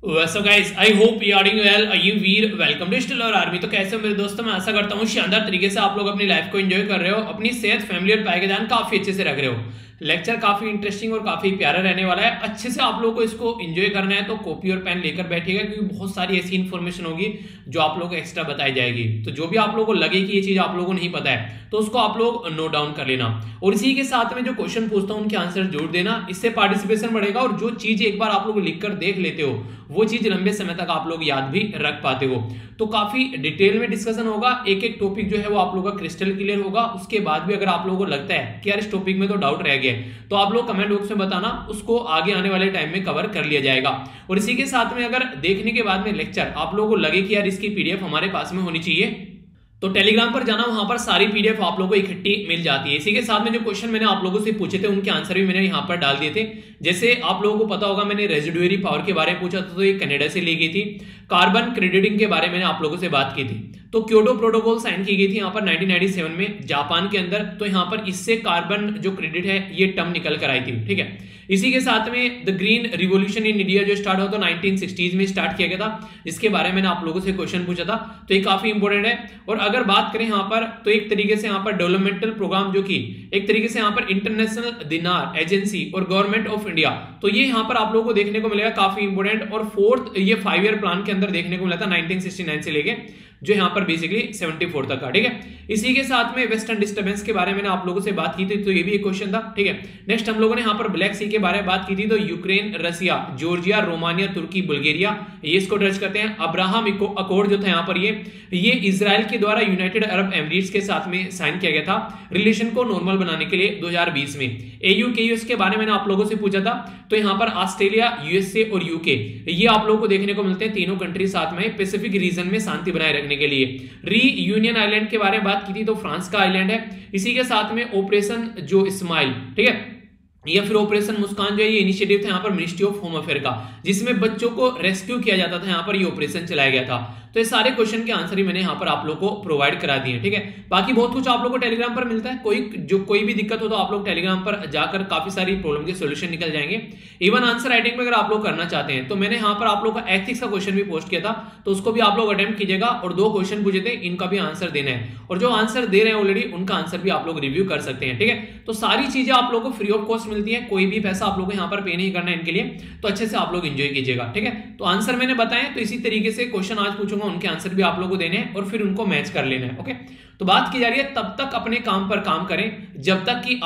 So guys I hope you are doing well. You were welcome to still और army. तो कैसे हो मेरे दोस्तों, मैं आशा करता हूँ शानदार तरीके से आप लोग अपनी लाइफ को एंजॉय कर रहे हो, अपनी सेहत, फैमिली और पाइदान काफी अच्छे से रख रहे हो। लेक्चर काफी इंटरेस्टिंग और काफी प्यारा रहने वाला है। अच्छे से आप लोगों को इसको एंजॉय करना है तो कॉपी और पेन लेकर बैठिएगा, क्योंकि बहुत सारी ऐसी इन्फॉर्मेशन होगी जो आप लोगों को एक्स्ट्रा बताई जाएगी। तो जो भी आप लोगों को लगे कि ये चीज आप लोगों को नहीं पता है तो उसको आप लोग नोट डाउन कर लेना, और इसी के साथ में जो क्वेश्चन पूछता हूं उनके आंसर जोड़ देना। इससे पार्टिसिपेशन बढ़ेगा और जो चीज एक बार आप लोग लिख कर देख लेते हो वो चीज लंबे समय तक आप लोग याद भी रख पाते हो। तो काफी डिटेल में डिस्कशन होगा, एक एक टॉपिक जो है वो आप लोगों का क्रिस्टल क्लियर होगा। उसके बाद भी अगर आप लोगों को लगता है कि यार इस टॉपिक में तो डाउट रह गया तो आप लोग कमेंट बॉक्स में बताना, उसको आगे आने वाले टाइम में कवर कर लिया जाएगा। और इसी के साथ में अगर देखने के बाद में लेक्चर आप लोगों को लगे कि यार इसकी पीडीएफ हमारे पास में होनी चाहिए तो टेलीग्राम पर जाना, वहां पर सारी पीडीएफ आप लोगों को इकट्ठी मिल जाती है। इसी के साथ में जो क्वेश्चन मैंने आप लोगों से पूछे थे उनके आंसर भी मैंने यहां पर डाल दिए थे। जैसे आप लोगों को पता होगा मैंने रेजिडुअरी पावर के बारे में पूछा था, तो ये कनाडा से ली गई थी। कार्बन क्रेडिटिंग के बारे में मैंने आप लोगों से बात की थी, तो क्योटो प्रोटोकॉल साइन की गई थी यहाँ पर 1997 में जापान के अंदर। तो यहाँ पर इससे कार्बन जो क्रेडिट है ये टर्म निकल कर आई थी, ठीक है। इसी के साथ में the green revolution in India जो स्टार्ट हुआ तो 1960s में स्टार्ट किया गया था, जिसके बारे में मैंने आप लोगों से क्वेश्चन पूछा था। तो ये काफी इंपॉर्टेंट है। और अगर बात करें यहाँ पर तो एक तरीके से यहाँ पर डेवलपमेंटल प्रोग्राम जो कि एक तरीके से यहाँ पर इंटरनेशनल दिनार एजेंसी और गवर्नमेंट ऑफ इंडिया, तो ये यहाँ पर आप लोगों को देखने को मिलेगा काफी इंपॉर्टेंट। और फोर्थ ये 5 ईयर प्लान के अंदर देखने को मिला था 1969 से लेके जो यहाँ पर बेसिकली 74 तक का, ठीक है। इसी के साथ में वेस्टर्न डिस्टर्बेंस के बारे में मैंने आप लोगों से बात की थी, तो ये भी एक क्वेश्चन था, ठीक है। नेक्स्ट हम लोगों ने यहाँ पर ब्लैक सी के बारे में बात की थी, तो यूक्रेन, रसिया, जॉर्जिया, रोमानिया, तुर्की, बुल्गारिया ये इसको टच करते हैं। अब्राहम अकॉर्ड जो था यहाँ पर ये इजराइल के द्वारा यूनाइटेड अरब एमिरेट्स के साथ में साइन किया गया था रिलेशन को नॉर्मल बनाने के लिए 2020 में। एयू के यूएस के बारे में मैंने आप लोगों से पूछा था, तो यहाँ पर ऑस्ट्रेलिया, यूएसए और यूके ये आप लोगों को देखने को मिलते हैं, तीनों कंट्री साथ में पैसिफिक रीजन में शांति बनाए रखने के लिए। री यूनियन आइलैंड के बारे में बात की थी, तो फ्रांस का आइलैंड है। इसी के साथ में ऑपरेशन जो स्माइल, ठीक है, या फिर ऑपरेशन मुस्कान जो है ये इनिशिएटिव था यहाँ पर मिनिस्ट्री ऑफ होम अफेयर का, जिसमें बच्चों को रेस्क्यू किया जाता था, यहाँ पर ये ऑपरेशन चलाया गया था। तो ये सारे क्वेश्चन के आंसर ही मैंने यहाँ पर आप लोग को प्रोवाइड करा दिए, ठीक है। बाकी बहुत कुछ आप लोग को टेलीग्राम पर मिलता है, कोई भी दिक्कत हो तो आप लोग टेलीग्राम पर जाकर काफी सारी प्रॉब्लम के सॉल्यूशन निकल जाएंगे। इवन आंसर राइटिंग में अगर आप लोग करना चाहते हैं तो मैंने यहाँ पर आप लोग का एथिक्स का क्वेश्चन भी पोस्ट किया था, तो उसको भी आप लोग अटेम्प्ट कीजिएगा। और 2 क्वेश्चन पूछे थे, इनका भी आंसर देना है, और जो आंसर दे रहे हैं ऑलरेडी उनका आंसर भी आप लोग रिव्यू कर सकते हैं, ठीक है। तो सारी चीजें आप लोग को फ्री ऑफ कॉस्ट मिलती है, कोई भी पैसा आप लोग को यहाँ पर पे नहीं करना है इनके लिए, तो अच्छे से आप लोग एंजॉय कीजिएगा, ठीक है। तो आंसर मैंने बताया, तो इसी तरीके से क्वेश्चन आज पूछूंगा उनके आंसर भी आप लोगों को देने हैं और फिर उनको मैच कर लेना है, ओके। तो बात की जा रही है तब तक अपने काम पर काम करें जब तक कि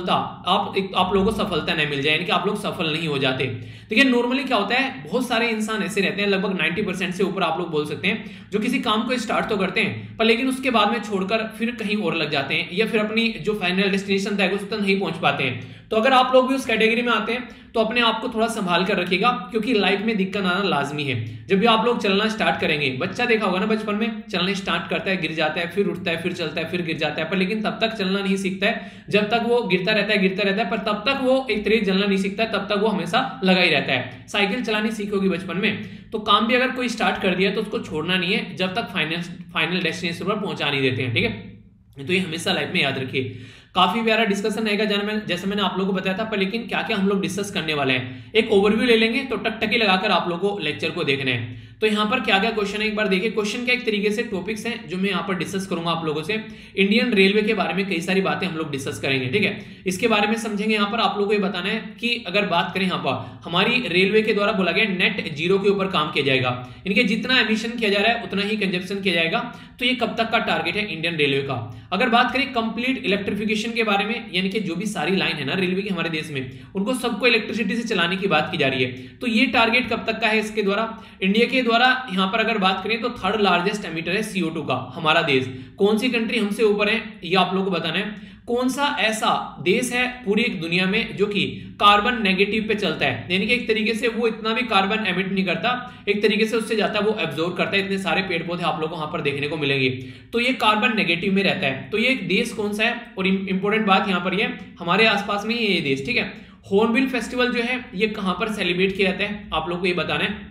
आप लोगों को सफलता नहीं मिल जाए, यानी कि आप लोग सफल नहीं हो जाते। देखिए नॉर्मली क्या होता है, बहुत सारे इंसान ऐसे रहते हैं, लगभग 90% से ऊपर आप लोग बोल सकते हैं, जो किसी काम को स्टार्ट तो करते हैं पर लेकिन उसके बाद में छोड़कर फिर कहीं और लग जाते हैं, या फिर अपनी जो फाइनल डेस्टिनेशन तय उस तक नहीं पहुंच पाते हैं। तो अगर आप लोग भी उस कैटेगरी में आते हैं तो अपने आप को थोड़ा संभाल कर रखिएगा, क्योंकि लाइफ में दिक्कत आना लाजमी है। जब भी आप लोग चलना स्टार्ट करेंगे, बच्चा देखा होगा ना बचपन में, चलने स्टार्ट करता है, गिर जाता है, फिर उठता है, फिर चलता है, फिर गिर जाता है, पर लेकिन तब तक चलना नहीं सीखता है जब तक वो गिरता रहता है, पर तब तक वो एक तरीके चलना नहीं सीखता है, तब तक वो हमेशा लगा ही रहता है। साइकिल चलानी सीखोगी बचपन में, तो काम भी अगर कोई स्टार्ट कर दिया तो उसको छोड़ना नहीं है जब तक फाइनल डेस्टिनेशन पर पहुंचा नहीं देते हैं, ठीक है। तो ये हमेशा लाइफ में याद रखिए। काफी प्यारा डिस्कशन रहेगा जैसे मैंने आप लोगों को बताया था, पर लेकिन क्या क्या हम लोग डिस्कस करने वाले हैं, एक ओवरव्यू ले लेंगे, तो टकटकी लगाकर आप लोगों को लेक्चर को देखना है। तो यहाँ पर क्या क्या क्वेश्चन है एक बार देखिए। क्वेश्चन क्या एक तरीके से टॉपिक्स हैं जो मैं यहाँ पर डिस्कस करूंगा आप लोगों से। इंडियन रेलवे के बारे में कई सारी बातें हम लोग डिस्कस करेंगे, ठीक है। इसके बारे में समझेंगे। यहाँ पर आप लोगों को ये बताना है कि अगर बात करें यहाँ पर हमारी रेलवे के द्वारा बोला गया नेट जीरो के ऊपर काम किया जाएगा, इनके जितना एमिशन किया जा रहा है उतना ही कंजप्शन किया जाएगा। तो ये कब तक का टारगेट है इंडियन रेलवे का। अगर बात करें कंप्लीट इलेक्ट्रिफिकेशन के बारे में, यानी कि जो भी सारी लाइन है ना रेलवे की हमारे देश में, उनको सबको इलेक्ट्रिसिटी से चलाने की बात की जा रही है, तो ये टारगेट कब तक का है इसके द्वारा। इंडिया के द्वारा यहाँ पर अगर बात करें तो 3rd लार्जेस्ट एमिटर है CO2 का हमारा देश। कौन सी कंट्री हमसे ऊपर है ये आप लोगों को बताना है। कौन सा ऐसा देश है पूरी एक दुनिया में जो कि कार्बन नेगेटिव पे चलता है, यानी कि एक तरीके से वो इतना भी कार्बन एमिट नहीं करता, एक तरीके से उससे जाता वो एब्जॉर्ब करता है। इतने सारे पेड़ पौधे आप लोगों को वहां पर देखने को मिलेंगे, तो ये कार्बन नेगेटिव में रहता है। तो ये देश कौन सा है, और इंपॉर्टेंट बात यहाँ पर ये हमारे आसपास में ये देश, ठीक है। हॉर्नबिल फेस्टिवल जो है ये कहां पर सेलिब्रेट किया जाता है आप लोग को ये बताना है।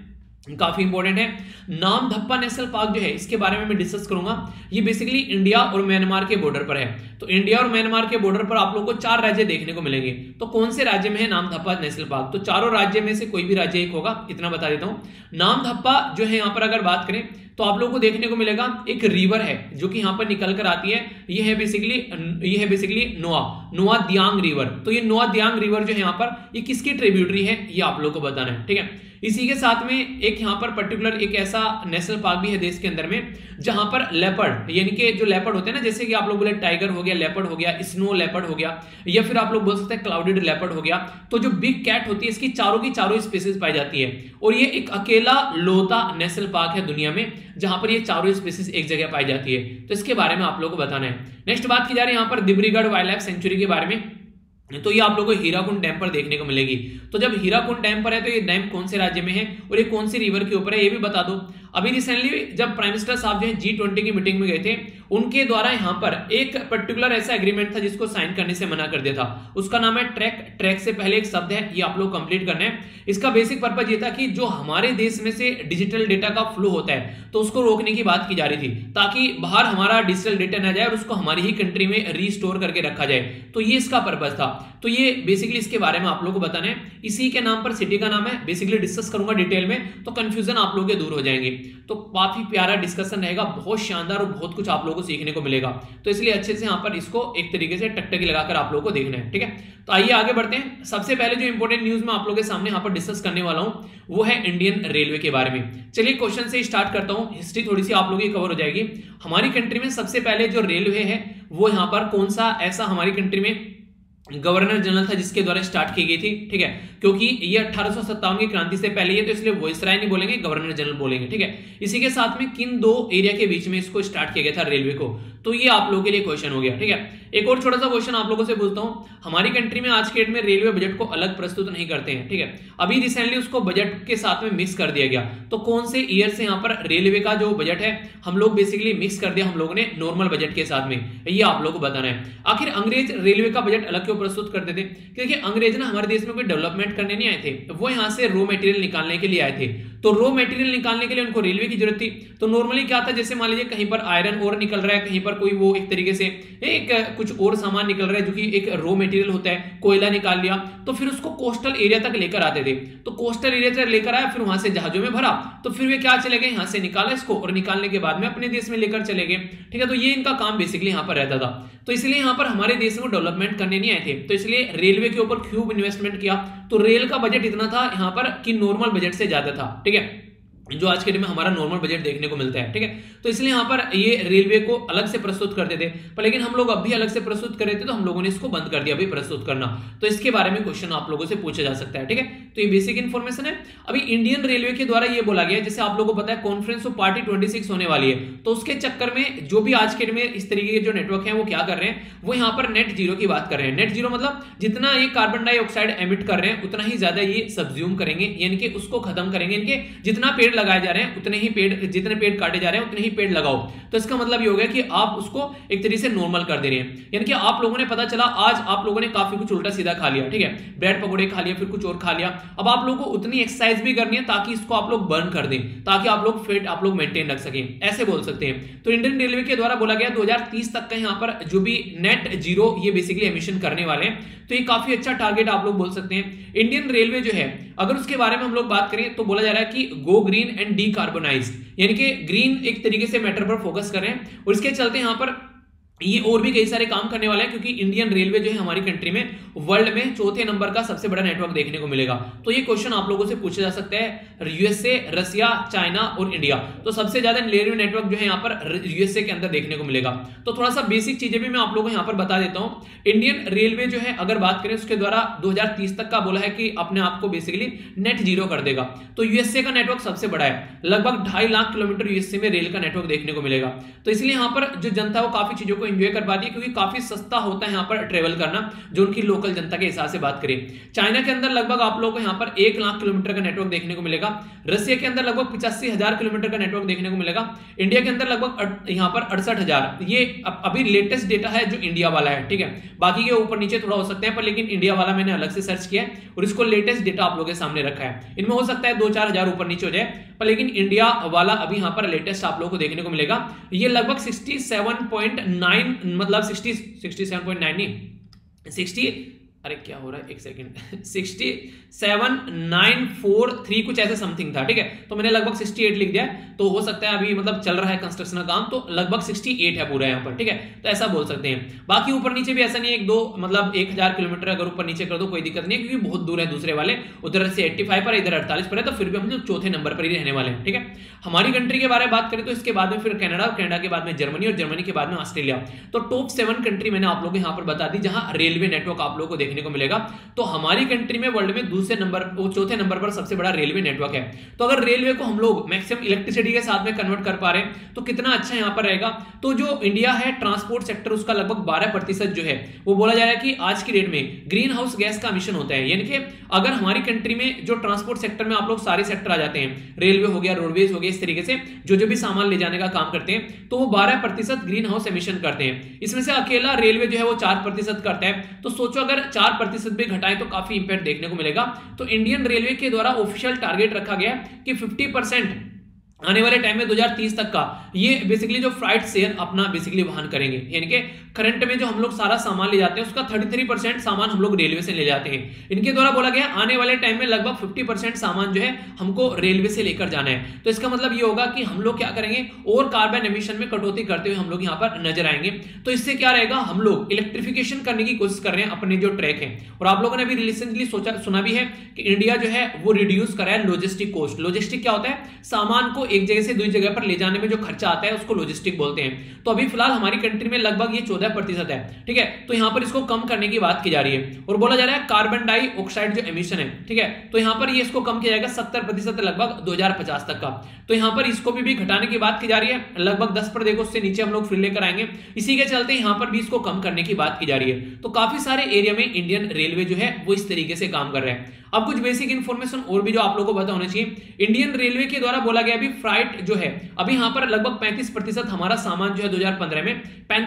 काफी इंपॉर्टेंट है। नामदप्पा नेशनल पार्क जो है इसके बारे में मैं डिस्कस करूंगा। ये बेसिकली इंडिया और म्यांमार के बॉर्डर पर है। तो इंडिया और म्यांमार के बॉर्डर पर आप लोगों को 4 राज्य देखने को मिलेंगे। तो कौन से राज्य में है नामदप्पा नेशनल पार्क? तो चारों राज्य में से कोई भी राज्य एक होगा, इतना बता देता हूं। नामदप्पा जो है यहाँ पर अगर बात करें तो आप लोगों को देखने को मिलेगा एक रिवर है जो कि यहाँ पर निकल कर आती है। ये है बेसिकली नोआ दियांग रिवर। तो ये नोआ दियांग रिवर जो है यहाँ पर, ये किसकी ट्रिब्यूटरी है ये आप लोगों को बताना है, ठीक है। इसी के साथ में एक यहाँ पर पर्टिकुलर एक ऐसा नेशनल पार्क भी है देश के अंदर में जहां पर लेपर्ड, यानी कि जो लेपर्ड होते हैं ना, जैसे कि आप लोग बोले टाइगर हो गया, लेपर्ड हो गया, स्नो लेपर्ड हो गया, या फिर आप लोग बोल सकते हैं क्लाउडेड लेपर्ड हो गया। तो जो बिग कैट होती है इसकी चारों की चारों स्पीसीज पाई जाती है और ये एक अकेला लौता नेशनल पार्क है दुनिया में जहां पर ये चारों स्पीसीज एक जगह पाई जाती है। तो इसके बारे में आप लोगों को बताना है। नेक्स्ट बात की जा रही है यहाँ पर दिब्रूगढ़ वाइल्ड लाइफ सेंचुरी के बारे में। तो ये आप लोगों को हीराकुंड डैम पर देखने को मिलेगी। तो जब हीराकुंड डैम पर है तो ये डैम कौन से राज्य में है और ये कौन सी रिवर के ऊपर है ये भी बता दो। अभी रिसेंटली जब प्राइम मिनिस्टर साहब जो है G20 की मीटिंग में गए थे, उनके द्वारा यहाँ पर एक पर्टिकुलर ऐसा एग्रीमेंट था जिसको साइन करने से मना कर दिया था। उसका नाम है ट्रैक। ट्रैक से पहले एक शब्द है, ये आप लोग कंप्लीट करना है। इसका बेसिक पर्पज ये था कि जो हमारे देश में से डिजिटल डेटा का फ्लो होता है तो उसको रोकने की बात की जा रही थी, ताकि बाहर हमारा डिजिटल डेटा ना जाए और उसको हमारी ही कंट्री में रीस्टोर करके रखा जाए। तो ये इसका पर्पज था। तो ये बेसिकली इसके बारे में आप लोगों को बताना है। इसी के नाम पर सिटी का नाम है, बेसिकली डिस्कस करूंगा डिटेल में, तो कंफ्यूजन आप लोगों के दूर हो जाएंगे। तो काफी प्यारा डिस्कशन रहेगा, बहुत शानदार और बहुत कुछ आप लोगों को सीखने को मिलेगा। तो इसलिए अच्छे से यहाँ पर इसको एक तरीके से टकटकी लगाकर आप लोगों को देखना है, ठीक है। तो आइए आगे बढ़ते हैं। सबसे पहले जो इंपॉर्टेंट न्यूज मैं आप लोगों के सामने यहाँ पर डिस्कस करने वाला हूँ वो है इंडियन रेलवे के बारे में। चलिए क्वेश्चन से स्टार्ट करता हूँ, हिस्ट्री थोड़ी सी आप लोगों की कवर हो जाएगी। हमारी कंट्री में सबसे पहले जो रेलवे है वो यहाँ पर कौन सा ऐसा हमारी कंट्री में गवर्नर जनरल था जिसके द्वारा स्टार्ट की गई थी, ठीक है। क्योंकि ये 1857 की क्रांति से पहले, ये तो इसलिए वॉइसराय नहीं बोलेंगे, गवर्नर जनरल बोलेंगे, ठीक है। इसी के साथ में किन 2 एरिया के बीच में इसको स्टार्ट किया गया था रेलवे को, तो ये आप लोगों के लिए क्वेश्चन हो गया, ठीक है। एक और छोटा सा क्वेश्चन आप लोगों से पूछता हूं। हमारी कंट्री में आज के डेट में रेलवे बजट को अलग प्रस्तुत नहीं करते हैं, ठीक है। अभी रिसेंटली उसको बजट के साथ में मिक्स कर दिया गया। तो कौन से ईयर से यहाँ पर रेलवे का जो बजट है हम लोग बेसिकली मिक्स कर दिया हम लोगों ने नॉर्मल बजट के साथ में, ये आप लोगों को बताना है। आखिर अंग्रेज रेलवे का बजट अलग क्यों प्रस्तुत करते थे? क्योंकि अंग्रेज ना हमारे देश में कोई डेवलपमेंट करने नहीं आए थे, वो यहाँ से रॉ मटेरियल निकालने के लिए आए थे। तो रॉ मटेरियल निकालने के लिए उनको रेलवे की जरूरत थी। तो नॉर्मली क्या था, जैसे मान लीजिए कहीं पर आयरन ओर निकल रहा है, कहीं पर कोई वो एक तरीके से एक कुछ और सामान निकल रहा है जो कि एक रॉ मटेरियल होता है, कोयला निकाल लिया, तो फिर उसको कोस्टल एरिया तक लेकर आते थे। तो कोस्टल एरिया तक लेकर आया, फिर वहां से जहाजों में भरा, तो फिर वे क्या चले गए, यहाँ से निकाला इसको और निकालने के बाद में अपने देश में लेकर चले गए, ठीक है। तो ये इनका काम बेसिकली यहाँ पर रहता था। तो इसलिए यहाँ पर हमारे देश में डेवलपमेंट करने नहीं आए थे, तो इसलिए रेलवे के ऊपर खूब इन्वेस्टमेंट किया। तो रेल का बजट इतना था यहाँ पर कि नॉर्मल बजट से ज्यादा था, ठीक है, जो आज के दिन में हमारा नॉर्मल बजट देखने को मिलता है, ठीक है। तो इसलिए यहाँ पर ये रेलवे को अलग से प्रस्तुत करते थे, पर लेकिन हम लोग अब भी अलग से प्रस्तुत कर रहे थे तो हम लोगों ने इसको बंद कर दिया अभी प्रस्तुत करना। तो इसके बारे में क्वेश्चन आप लोगों से पूछा जा सकता है, ठीक है। तो ये बेसिक इन्फॉर्मेशन है। अभी इंडियन रेलवे के द्वारा ये बोला गया, जैसे आप लोगों को पता है कॉन्फ्रेंस ऑफ पार्टी 26 होने वाली है, तो उसके चक्कर में जो भी आज के दिन में इस तरीके के जो नेटवर्क है वो क्या कर रहे हैं, वो यहाँ पर नेट जीरो की बात कर रहे हैं। नेट जीरो मतलब जितना ये कार्बन डाइऑक्साइड एमिट कर रहे हैं उतना ही ज्यादा ये सब्ज्यूम करेंगे, यानी कि उसको खत्म करेंगे। इनके जितना पेड़ लगाए जा रहे हैं उतने ही पेड़, जितने पेड़ काटे जा रहे हैं उतने ही पेड़ लगाओ। तो इसका मतलब ये हो गया कि आप उसको एक तरीके से नॉर्मल कर दे रहे हैं। यानी कि आप लोगों ने पता चला आज आप लोगों ने काफी कुछ उल्टा सीधा खा लिया, ठीक है, ब्रेड पकौड़े खा लिया, फिर कुछ और खा लिया। अब आप लोगों को उतनी एक्सरसाइज भी करनी है ताकि इसको आप लोग बर्न कर दें, ताकि आप लोग फिट आप लोग मेंटेन रख सकें, ऐसे बोल सकते हैं। तो इंडियन रेलवे के द्वारा बोला गया 2030 तक का यहाँ पर जो भी नेट जीरो ये बेसिकली एमिशन करने वाले हैं, तो ये काफी अच्छा टारगेट आप लोग बोल सकते हैं। इंडियन रेलवे जो है अगर उसके बारे में हम लोग बात करें तो बोला जा रहा है कि गो ग्रीन एंड डीकार्बोनाइज्ड, यानी कि ग्रीन एक तरीके से मैटर पर फोकस कर रहे हैं और इसके चलते यहां पर ये और भी कई सारे काम करने वाले हैं, क्योंकि इंडियन रेलवे जो है हमारी कंट्री में वर्ल्ड में 4थे नंबर का सबसे बड़ा नेटवर्क देखने को मिलेगा। तो ये क्वेश्चन आप लोगों से पूछा जा सकता है, यूएसए, रसिया, चाइना और इंडिया। तो सबसे ज्यादा रेलवे नेटवर्क जो है यहाँ पर यूएसए के अंदर देखने को मिलेगा। तो थोड़ा सा बेसिक चीजें भी मैं आप लोगों को यहाँ पर बता देता हूँ। इंडियन रेलवे जो है अगर बात करें उसके द्वारा 2030 तक का बोला है कि अपने आप को बेसिकली नेट जीरो कर देगा। तो यूएसए का नेटवर्क सबसे बड़ा है, लगभग 2.5 लाख किलोमीटर यूएसए में रेल का नेटवर्क देखने को मिलेगा। तो इसलिए यहाँ पर जो जनता है वो काफी चीजों को को एंजॉय कर पाती है, क्योंकि काफी सस्ता होता है यहाँ पर ट्रेवल करना, जो उनकी लोकल जनता के हिसाब से बात करें। चाइना के अंदर लगभग आप लोगों को यहाँ पर 1 लाख किलोमीटर का नेटवर्क देखने को मिलेगा। रसिया के अंदर लगभग 85,000 किलोमीटर का नेटवर्क देखने को मिलेगा। इंडिया के अंदर लगभग यहाँ पर 68,000। ये अभी लेटेस्ट डेटा है जो इंडिया वाला है, ठीक है। बाकी के ऊपर नीचे थोड़ा हो सकते हैं, पर लेकिन इंडिया वाला मैंने अलग से सर्च किया है और इसको लेटेस्ट डेटा आप लोगों के सामने रखा है। इनमें हो सकता है 2-4 हजार ऊपर नीचे हो जाए, पर लेकिन इंडिया वाला अभी यहाँ पर लेटेस्ट आप लोगों को देखने को मिलेगा। ये लगभग 67.9 मतलब 67.9 नहीं 60, अरे क्या हो रहा है, एक सेकंड 67,943 कुछ ऐसे समथिंग था, ठीक है। तो मैंने लगभग 68 लिख दिया, तो हो सकता है अभी मतलब चल रहा है कंस्ट्रक्शन का काम, तो लगभग 68 है पूरा यहाँ पर, ठीक है। तो ऐसा बोल सकते हैं। बाकी ऊपर नीचे भी ऐसा नहीं है, 1-2 मतलब 1000 किलोमीटर अगर ऊपर नीचे कर दो कोई दिक्कत नहीं है, क्योंकि बहुत दूर है दूसरे वाले, उधर से 85 पर इधर 48 पर है, तो फिर भी हम लोग चौथे नंबर पर ही रहने वाले हैं, ठीक है। हमारी कंट्री के बारे में बात करें तो इसके बाद में फिर कनाडा, और कनाडा के बाद में जर्मनी, और जर्मनी के बाद में ऑस्ट्रेलिया। तो टॉप 7 कंट्री मैंने आप लोगों को यहाँ पर बता दी जहां रेलवे नेटवर्क आप लोगों को देखने को मिलेगा। तो हमारी कंट्री में वर्ल्ड में दूसरे नंबर, चौथे नंबर पर सबसे बड़ा रेलवे नेटवर्क है। तो अगर रेलवे को हम लोग मैक्सिमम इलेक्ट्रिसिटी के साथ में कन्वर्ट कर पा रहे हैं तो कितना अच्छा यहां पर रहेगा। तो जो इंडिया है ट्रांसपोर्ट सेक्टर, उसका लगभग 12% जो है वो बोला जा रहा है कि आज की डेट में ग्रीन हाउस गैस का एमिशन होता है। यानी कि अगर हमारी कंट्री में जो ट्रांसपोर्ट सेक्टर में आप लोग सारे सेक्टर आ जाते हैं, रेलवे हो गया, रोडवेज हो गया, इस तरीके से जो भी सामान ले जाने का काम करते हैं, तो वो 12% ग्रीन हाउस एमिशन करते हैं। इसमें से अकेला रेलवे जो है वो 4% करता है। तो सोचो अगर 4% भी घटाएं तो काफी इंपैक्ट देखने को मिलेगा। तो इंडियन रेलवे के द्वारा ऑफिशियल टारगेट रखा गया कि 50% आने वाले टाइम में 2030 तक का ये बेसिकली जो फ्राइट शेयर अपना बेसिकली वहन करेंगे। यानी कि करंट में जो हम लोग सारा सामान ले जाते हैं उसका 33% सामान हम लोग रेलवे से ले जाते हैं। इनके द्वारा बोला गया आने वाले टाइम में लगभग 50% सामान जो है हमको रेलवे से लेकर जाना है। तो इसका मतलब ये होगा कि हम लोग क्या करेंगे और कार्बन एमिशन में कटौती करते हुए हम लोग यहाँ पर नजर आएंगे। तो इससे क्या रहेगा, हम लोग इलेक्ट्रिफिकेशन करने की कोशिश कर रहे हैं अपने जो ट्रैक है। और आप लोगों ने अभी रिसेंटली सुना भी है कि इंडिया जो है वो रिड्यूस कर रहा है लॉजिस्टिक कॉस्ट। लॉजिस्टिक क्या होता है, सामान को एक जगह से दूसरी जगह पर ले जाने में जो खर्चा आता है उसको लॉजिस्टिक बोलते हैं। तो अभी फिलहाल हमारी कंट्री में लगभग ये 14% है, ठीक है। तो यहां पर इसको कम करने की बात की जा रही है और बोला जा रहा है कार्बन डाइऑक्साइड जो एमिशन है, ठीक है, तो यहां पर ये इसको कम किया जाएगा 70% लगभग 2050 तक का। तो यहां पर इसको भी घटाने की बात की जा रही है, लगभग 10% उससे नीचे हम लोग फिर लेकर आएंगे। इसी के चलते यहां पर भी इसको कम करने की बात की जा रही है। तो काफी सारे एरिया में इंडियन रेलवे जो है वो इस तरीके से काम कर रहे हैं। अब कुछ बेसिक इंफॉर्मेशन और भी जो आप लोगों को पता होना चाहिए। इंडियन रेलवे के द्वारा बोला गया अभी फ्राइट जो है अभी यहां पर लगभग 35% हमारा सामान जो है 2015 में,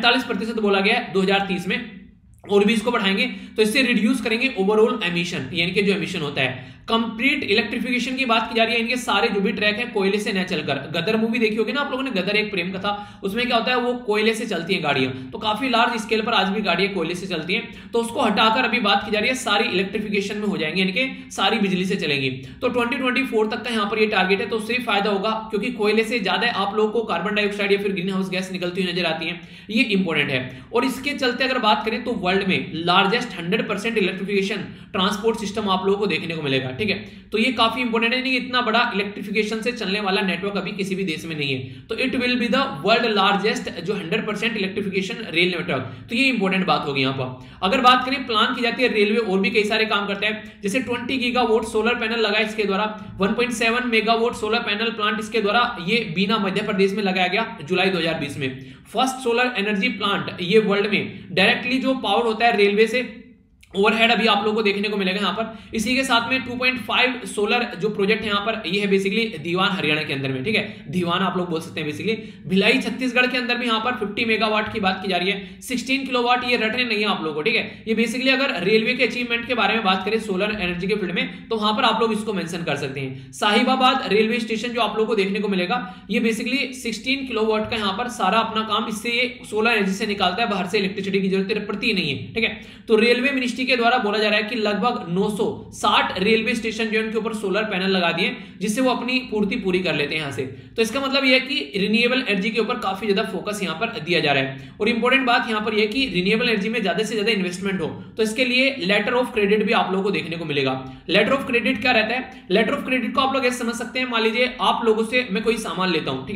45% बोला गया 2030 में, और भी इसको बढ़ाएंगे तो इससे रिड्यूस करेंगे ओवरऑल एमिशन, यानी कि जो एमिशन होता है। कंप्लीट इलेक्ट्रिफिकेशन की बात की जा रही है। इनके सारे जो भी ट्रैक है कोयले से न चलकर, गदर मूवी देखी होगी ना आप लोगों ने, गदर एक प्रेम कथा, उसमें क्या होता है वो कोयले से चलती है गाड़ियां। तो काफी लार्ज स्केल पर आज भी गाड़ियां कोयले से चलती हैं। तो उसको हटाकर अभी बात की जा रही है सारी इलेक्ट्रिफिकेशन में हो जाएंगे, यानी कि सारी बिजली से चलेंगी। तो 2024 तक का यहाँ पर ये टारगेट है। तो उससे फायदा होगा क्योंकि कोयले से ज्यादा आप लोगों को कार्बन डाइऑक्साइड या फिर ग्रीन हाउस गैस निकलती हुई नजर आती है, ये इंपॉर्टेंट है। और इसके चलते अगर बात करें तो वर्ल्ड में लार्जेस्ट 100% इलेक्ट्रिफिकेशन ट्रांसपोर्ट सिस्टम आप लोगों को देखने को मिलेगा, ठीक है। तो ये काफी इंपॉर्टेंट है, नहीं इतना बड़ा इलेक्ट्रिफिकेशन से चलने वाला नेटवर्क अभी किसी भी देश में नहीं है। तो it will be the world largest जो 100% इलेक्ट्रिफिकेशन रेल नेटवर्क। तो ये इंपॉर्टेंट बात होगी यहाँ पर। अगर बात करें प्लान की जाती है, रेलवे और भी कई सारे काम करता है, जैसे 20 गीगावाट सोलर पैनल लगा इसके द्वारा, 1.7 मेगावाट सोलर पैनल प्लांट इसके द्वारा ये बीना मध्य प्रदेश में लगाया गया जुलाई 2020 में। फर्स्ट सोलर एनर्जी प्लांट ये वर्ल्ड में डायरेक्टली जो पावर होता है रेलवे से, ओवरहेड अभी आप लोगों को देखने को मिलेगा यहाँ पर। इसी के साथ में 2.5 सोलर जो प्रोजेक्ट है यहाँ पर, ये है बेसिकली दीवान हरियाणा के अंदर में, ठीक है, दीवान आप लोग बोल सकते हैं बेसिकली। भिलाई छत्तीसगढ़ के अंदर भी यहाँ पर 50 मेगावाट की बात की जा रही है। 16 किलोवाट ये रटने नहीं है आप लोगों को, ठीक है। ये बेसिकली अगर रेलवे के अचीवमेंट के बारे में बात करें सोलर एनर्जी के फील्ड में, तो वहां पर आप लोग इसको मेंशन कर सकते हैं। साहिबाबाद रेलवे स्टेशन जो आप लोग को देखने को मिलेगा, ये बेसिकली 16 किलोवाट का यहाँ पर सारा अपना काम इससे ये सोलर एनर्जी से निकालता है, बाहर से इलेक्ट्रिसिटी की जरूरत पड़ती नहीं है, ठीक है। तो रेलवे मिनिस्ट्री के द्वारा बोला जा रहा है कि लगभग 960 रेलवे स्टेशन जो उनके ऊपर सोलर पैनल लगा दिए, जिससे वो अपनी पूर्ति पूरी कर लेते हैं यहां से। तो इसका मतलब यह है कि रिन्यूएबल एनर्जी के ऊपर काफी ज्यादा फोकस यहां पर दिया जा रहा है। और इंपॉर्टेंट बात यहां पर यह कि रिन्यूएबल एनर्जी में ज्यादा से ज्यादा इन्वेस्टमेंट हो, तो इसके लिए लेटर ऑफ क्रेडिट भी आप लोगों को देखने को मिलेगा। लेटर ऑफ क्रेडिट क्या रहता है? लेटर ऑफ क्रेडिट को आप लोग ऐसे समझ सकते हैं, मान लीजिए आप लोगों से मैं कोई सामान लेता हूं, ठीक है,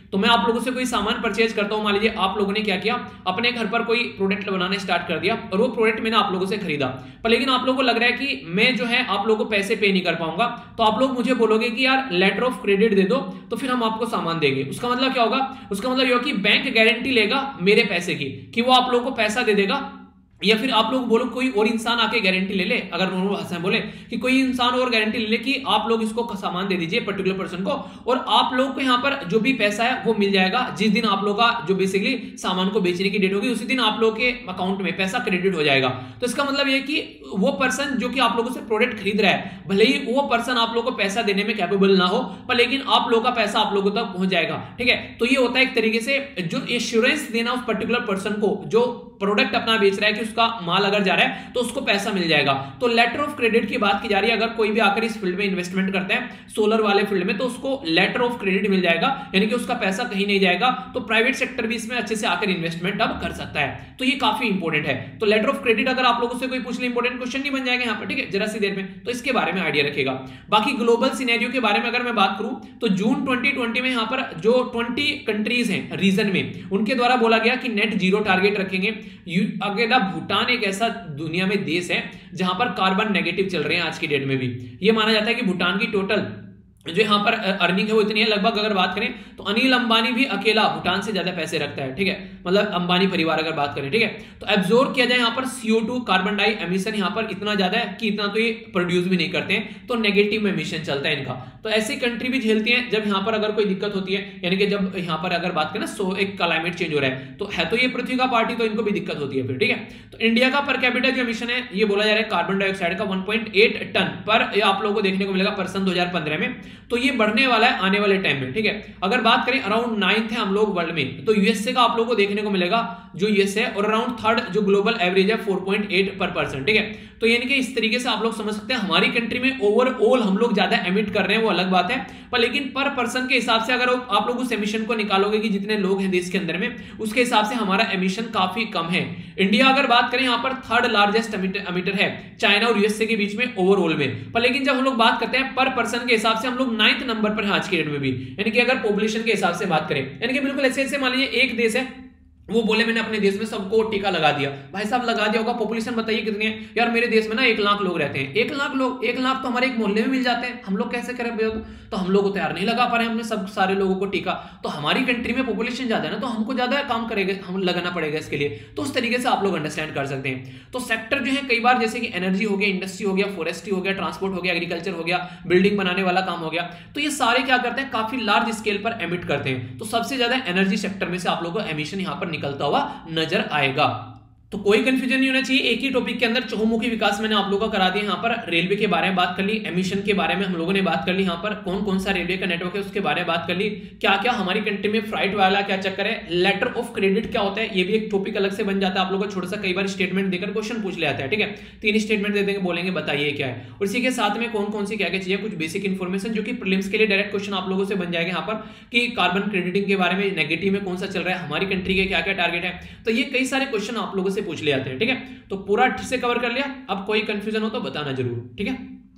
तो मैं आप लोगों से कोई सामान परचेज करता हूं, मान लीजिए आप लोगों ने क्या किया, अपने घर पर कोई प्रोडक्ट बनाना स्टार्ट कर दिया और वो प्रोडक्ट मैंने आप लोगों से खरीदा, पर लेकिन आप लोगों को लग रहा है कि मैं जो है आप लोगों को पैसे पे नहीं कर पाऊंगा, तो आप लोग मुझे बोलोगे कि यार लेटर ऑफ क्रेडिट दे दो, तो फिर हम आपको सामान देंगे। उसका मतलब क्या होगा, उसका मतलब ये होगा कि बैंक गारंटी लेगा मेरे पैसे की, कि वो आप लोगों को पैसा दे देगा, या फिर आप लोग बोलो कोई और इंसान आके गारंटी ले ले, अगर नॉर्मल भाषा में बोले कि कोई इंसान और गारंटी ले ले कि आप लोग इसको सामान दे दीजिए पर्टिकुलर पर्सन को, और आप लोग को यहाँ पर जो भी पैसा है वो मिल जाएगा जिस दिन आप लोग का जो बेसिकली सामान को बेचने की डेट होगी उसी दिन आप लोग के अकाउंट में पैसा क्रेडिट हो जाएगा। तो इसका मतलब ये कि वो पर्सन जो कि आप लोगों से प्रोडक्ट खरीद रहा है, भले ही वो पर्सन आप लोग को पैसा देने में कैपेबल ना हो, पर लेकिन आप लोग का पैसा आप लोगों तक पहुंच जाएगा। ठीक है, तो ये होता है एक तरीके से जो एश्योरेंस देना उस पर्टिकुलर पर्सन को जो प्रोडक्ट अपना बेच रहा है कि उसका माल अगर जा रहा है तो उसको पैसा मिल जाएगा। तो लेटर ऑफ क्रेडिट की बात की जा रही है, अगर कोई भी आकर इस फील्ड में इन्वेस्टमेंट करता है सोलर वाले फील्ड में, तो उसको लेटर ऑफ क्रेडिट मिल जाएगा, यानी कि उसका पैसा कहीं नहीं जाएगा। तो प्राइवेट सेक्टर भी इसमें अच्छे से आकर इन्वेस्टमेंट अब कर सकता है, तो ये काफी इंपॉर्टेंट है। तो लेटर ऑफ क्रेडिट अगर आप लोगों से कोई पूछ ले, इंपॉर्टेंट क्वेश्चन नहीं बन जाएगा यहाँ पर, ठीक है, जरा सी देर में, तो इसके बारे में आइडिया रखेगा। बाकी ग्लोबल सिनेरियो के बारे में अगर मैं बात करूं तो जून 2020 में यहाँ पर जो 20 कंट्रीज हैं रीजन में, उनके द्वारा बोला गया कि नेट जीरो टारगेट रखेंगे। अकेला भूटान एक ऐसा दुनिया में देश है जहां पर कार्बन नेगेटिव चल रहे हैं आज की डेट में भी। यह माना जाता है कि भूटान की टोटल जो यहाँ पर अर्निंग है वो इतनी है, लगभग अगर बात करें तो अनिल अंबानी भी अकेला भूटान से ज्यादा पैसे रखता है। ठीक है, मतलब अंबानी परिवार अगर बात करें, ठीक है, तो एब्जॉर्ब किया जाए यहाँ पर CO2 कार्बन डाई एमिशन यहाँ पर इतना ज्यादा है कि इतना तो ये प्रोड्यूस भी नहीं करते हैं, तो नेगेटिव एमिशन चलता है इनका। तो ऐसी कंट्री भी झेलती है जब यहाँ पर अगर कोई दिक्कत होती है, यानी कि जब यहाँ पर अगर बात करें ना एक क्लाइमेट चेंज हो रहा है, तो है तो ये पृथ्वी का पार्टी, तो इनको भी दिक्कत होती है फिर। ठीक है, तो इंडिया का पर कैपिटल जो एमिशन है ये बोला जा रहा है कार्बन डाइऑक्साइड का 1.8 टन पर आप लोगों को देखने को मिलेगा पर्सन 2015 में, तो ये बढ़ने वाला है आने वाले टाइम में। ठीक है, अगर बात करें अराउंड 9th है हम लोग वर्ल्ड में, तो यूएसए का आप लोगों को देखने को मिलेगा जो यूएसए, और अराउंड 3rd जो ग्लोबल एवरेज है 4.8 पर पर्सन। ठीक है, तो यानी कि इस तरीके से आप लोग समझ सकते हैं हमारी कंट्री में ओवरऑल हम लोग ज्यादा एमिट कर रहे हैं वो अलग बात है, पर लेकिन पर पर्सन के हिसाब से अगर आप लोग उस एमिशन को निकालोगे कि जितने लोग हैं देश के अंदर में, उसके हिसाब से हमारा एमिशन काफी कम है। इंडिया अगर बात करें यहाँ पर 3rd लार्जेस्ट एमिटर है चाइना और यूएसए के बीच में ओवरऑल में, पर लेकिन जब हम लोग बात करते हैं पर पर्सन के हिसाब से हम लोग 9th नंबर पर है आज के डेट में भी, यानी कि अगर पॉपुलेशन के हिसाब से बात करें, यानी कि बिल्कुल ऐसे मान लीजिए एक देश है, वो बोले मैंने अपने देश में सबको टीका लगा दिया, भाई साहब लगा दिया होगा, पॉपुलेशन बताइए कितनी है यार, मेरे देश में ना 1 लाख लोग रहते हैं, 1 लाख लोग, 1 लाख तो हमारे एक मोहल्ले में मिल जाते हैं, हम लोग कैसे करें भैया? तो हम लोग तो यार नहीं लगा पा रहे हैं हमने सब सारे लोगों को टीका, तो हमारी कंट्री में पॉपुलेशन ज्यादा है ना, तो हमको ज्यादा काम करेगा, हम लगाना पड़ेगा इसके लिए। तो उस तरीके से आप लोग अंडरस्टैंड कर सकते हैं। तो सेक्टर जो है कई बार जैसे कि एनर्जी हो गया, इंडस्ट्री हो गया, फॉरेस्ट्री हो गया, ट्रांसपोर्ट हो गया, एग्रीकल्चर हो गया, बिल्डिंग बनाने वाला काम हो गया, तो ये सारे क्या करते हैं काफी लार्ज स्केल पर एमिट करते हैं। तो सबसे ज्यादा एनर्जी सेक्टर में से आप लोगों को एमिशन यहां पर निकलता हुआ नजर आएगा। तो कोई कंफ्यूजन नहीं होना चाहिए, एक ही टॉपिक के अंदर चहुमुखी विकास मैंने आप लोगों को करा दिया। यहाँ पर रेलवे के बारे में बात कर ली, एमिशन के बारे में हम लोगों ने बात कर ली, यहाँ पर कौन कौन सा रेलवे का नेटवर्क है उसके बारे में बात कर ली, क्या क्या हमारी कंट्री में फ्लाइट वाला क्या चक्कर है, लेटर ऑफ क्रेडिट क्या होता है, ये भी एक टॉपिक अलग से बन जाता है। आप लोगों को छोटा सा कई बार स्टेटमेंट देकर क्वेश्चन पूछ ले आता है, ठीक है, 3 स्टेटमेंट दे देंगे, बोलेंगे बताइए क्या है, और इसी के साथ में कौन कौन सी क्या क्या चीजें, कुछ बेसिक इन्फॉर्मेशन जो कि प्रीलिम्स के लिए डायरेक्ट क्वेश्चन आप लोगों से बन जाएगा यहाँ पर कि कार्बन क्रेडिटिंग के बारे में नेगेटिव में कौन सा चल रहा है, हमारी कंट्री के क्या क्या टारगेट है, तो ये कई सारे क्वेश्चन आप लोगों से पूछ ले आते हैं। ठीक है, तो पूरा ठीक से कवर कर लिया। अब कोई कंफ्यूजन हो तो बताना जरूर, ठीक है।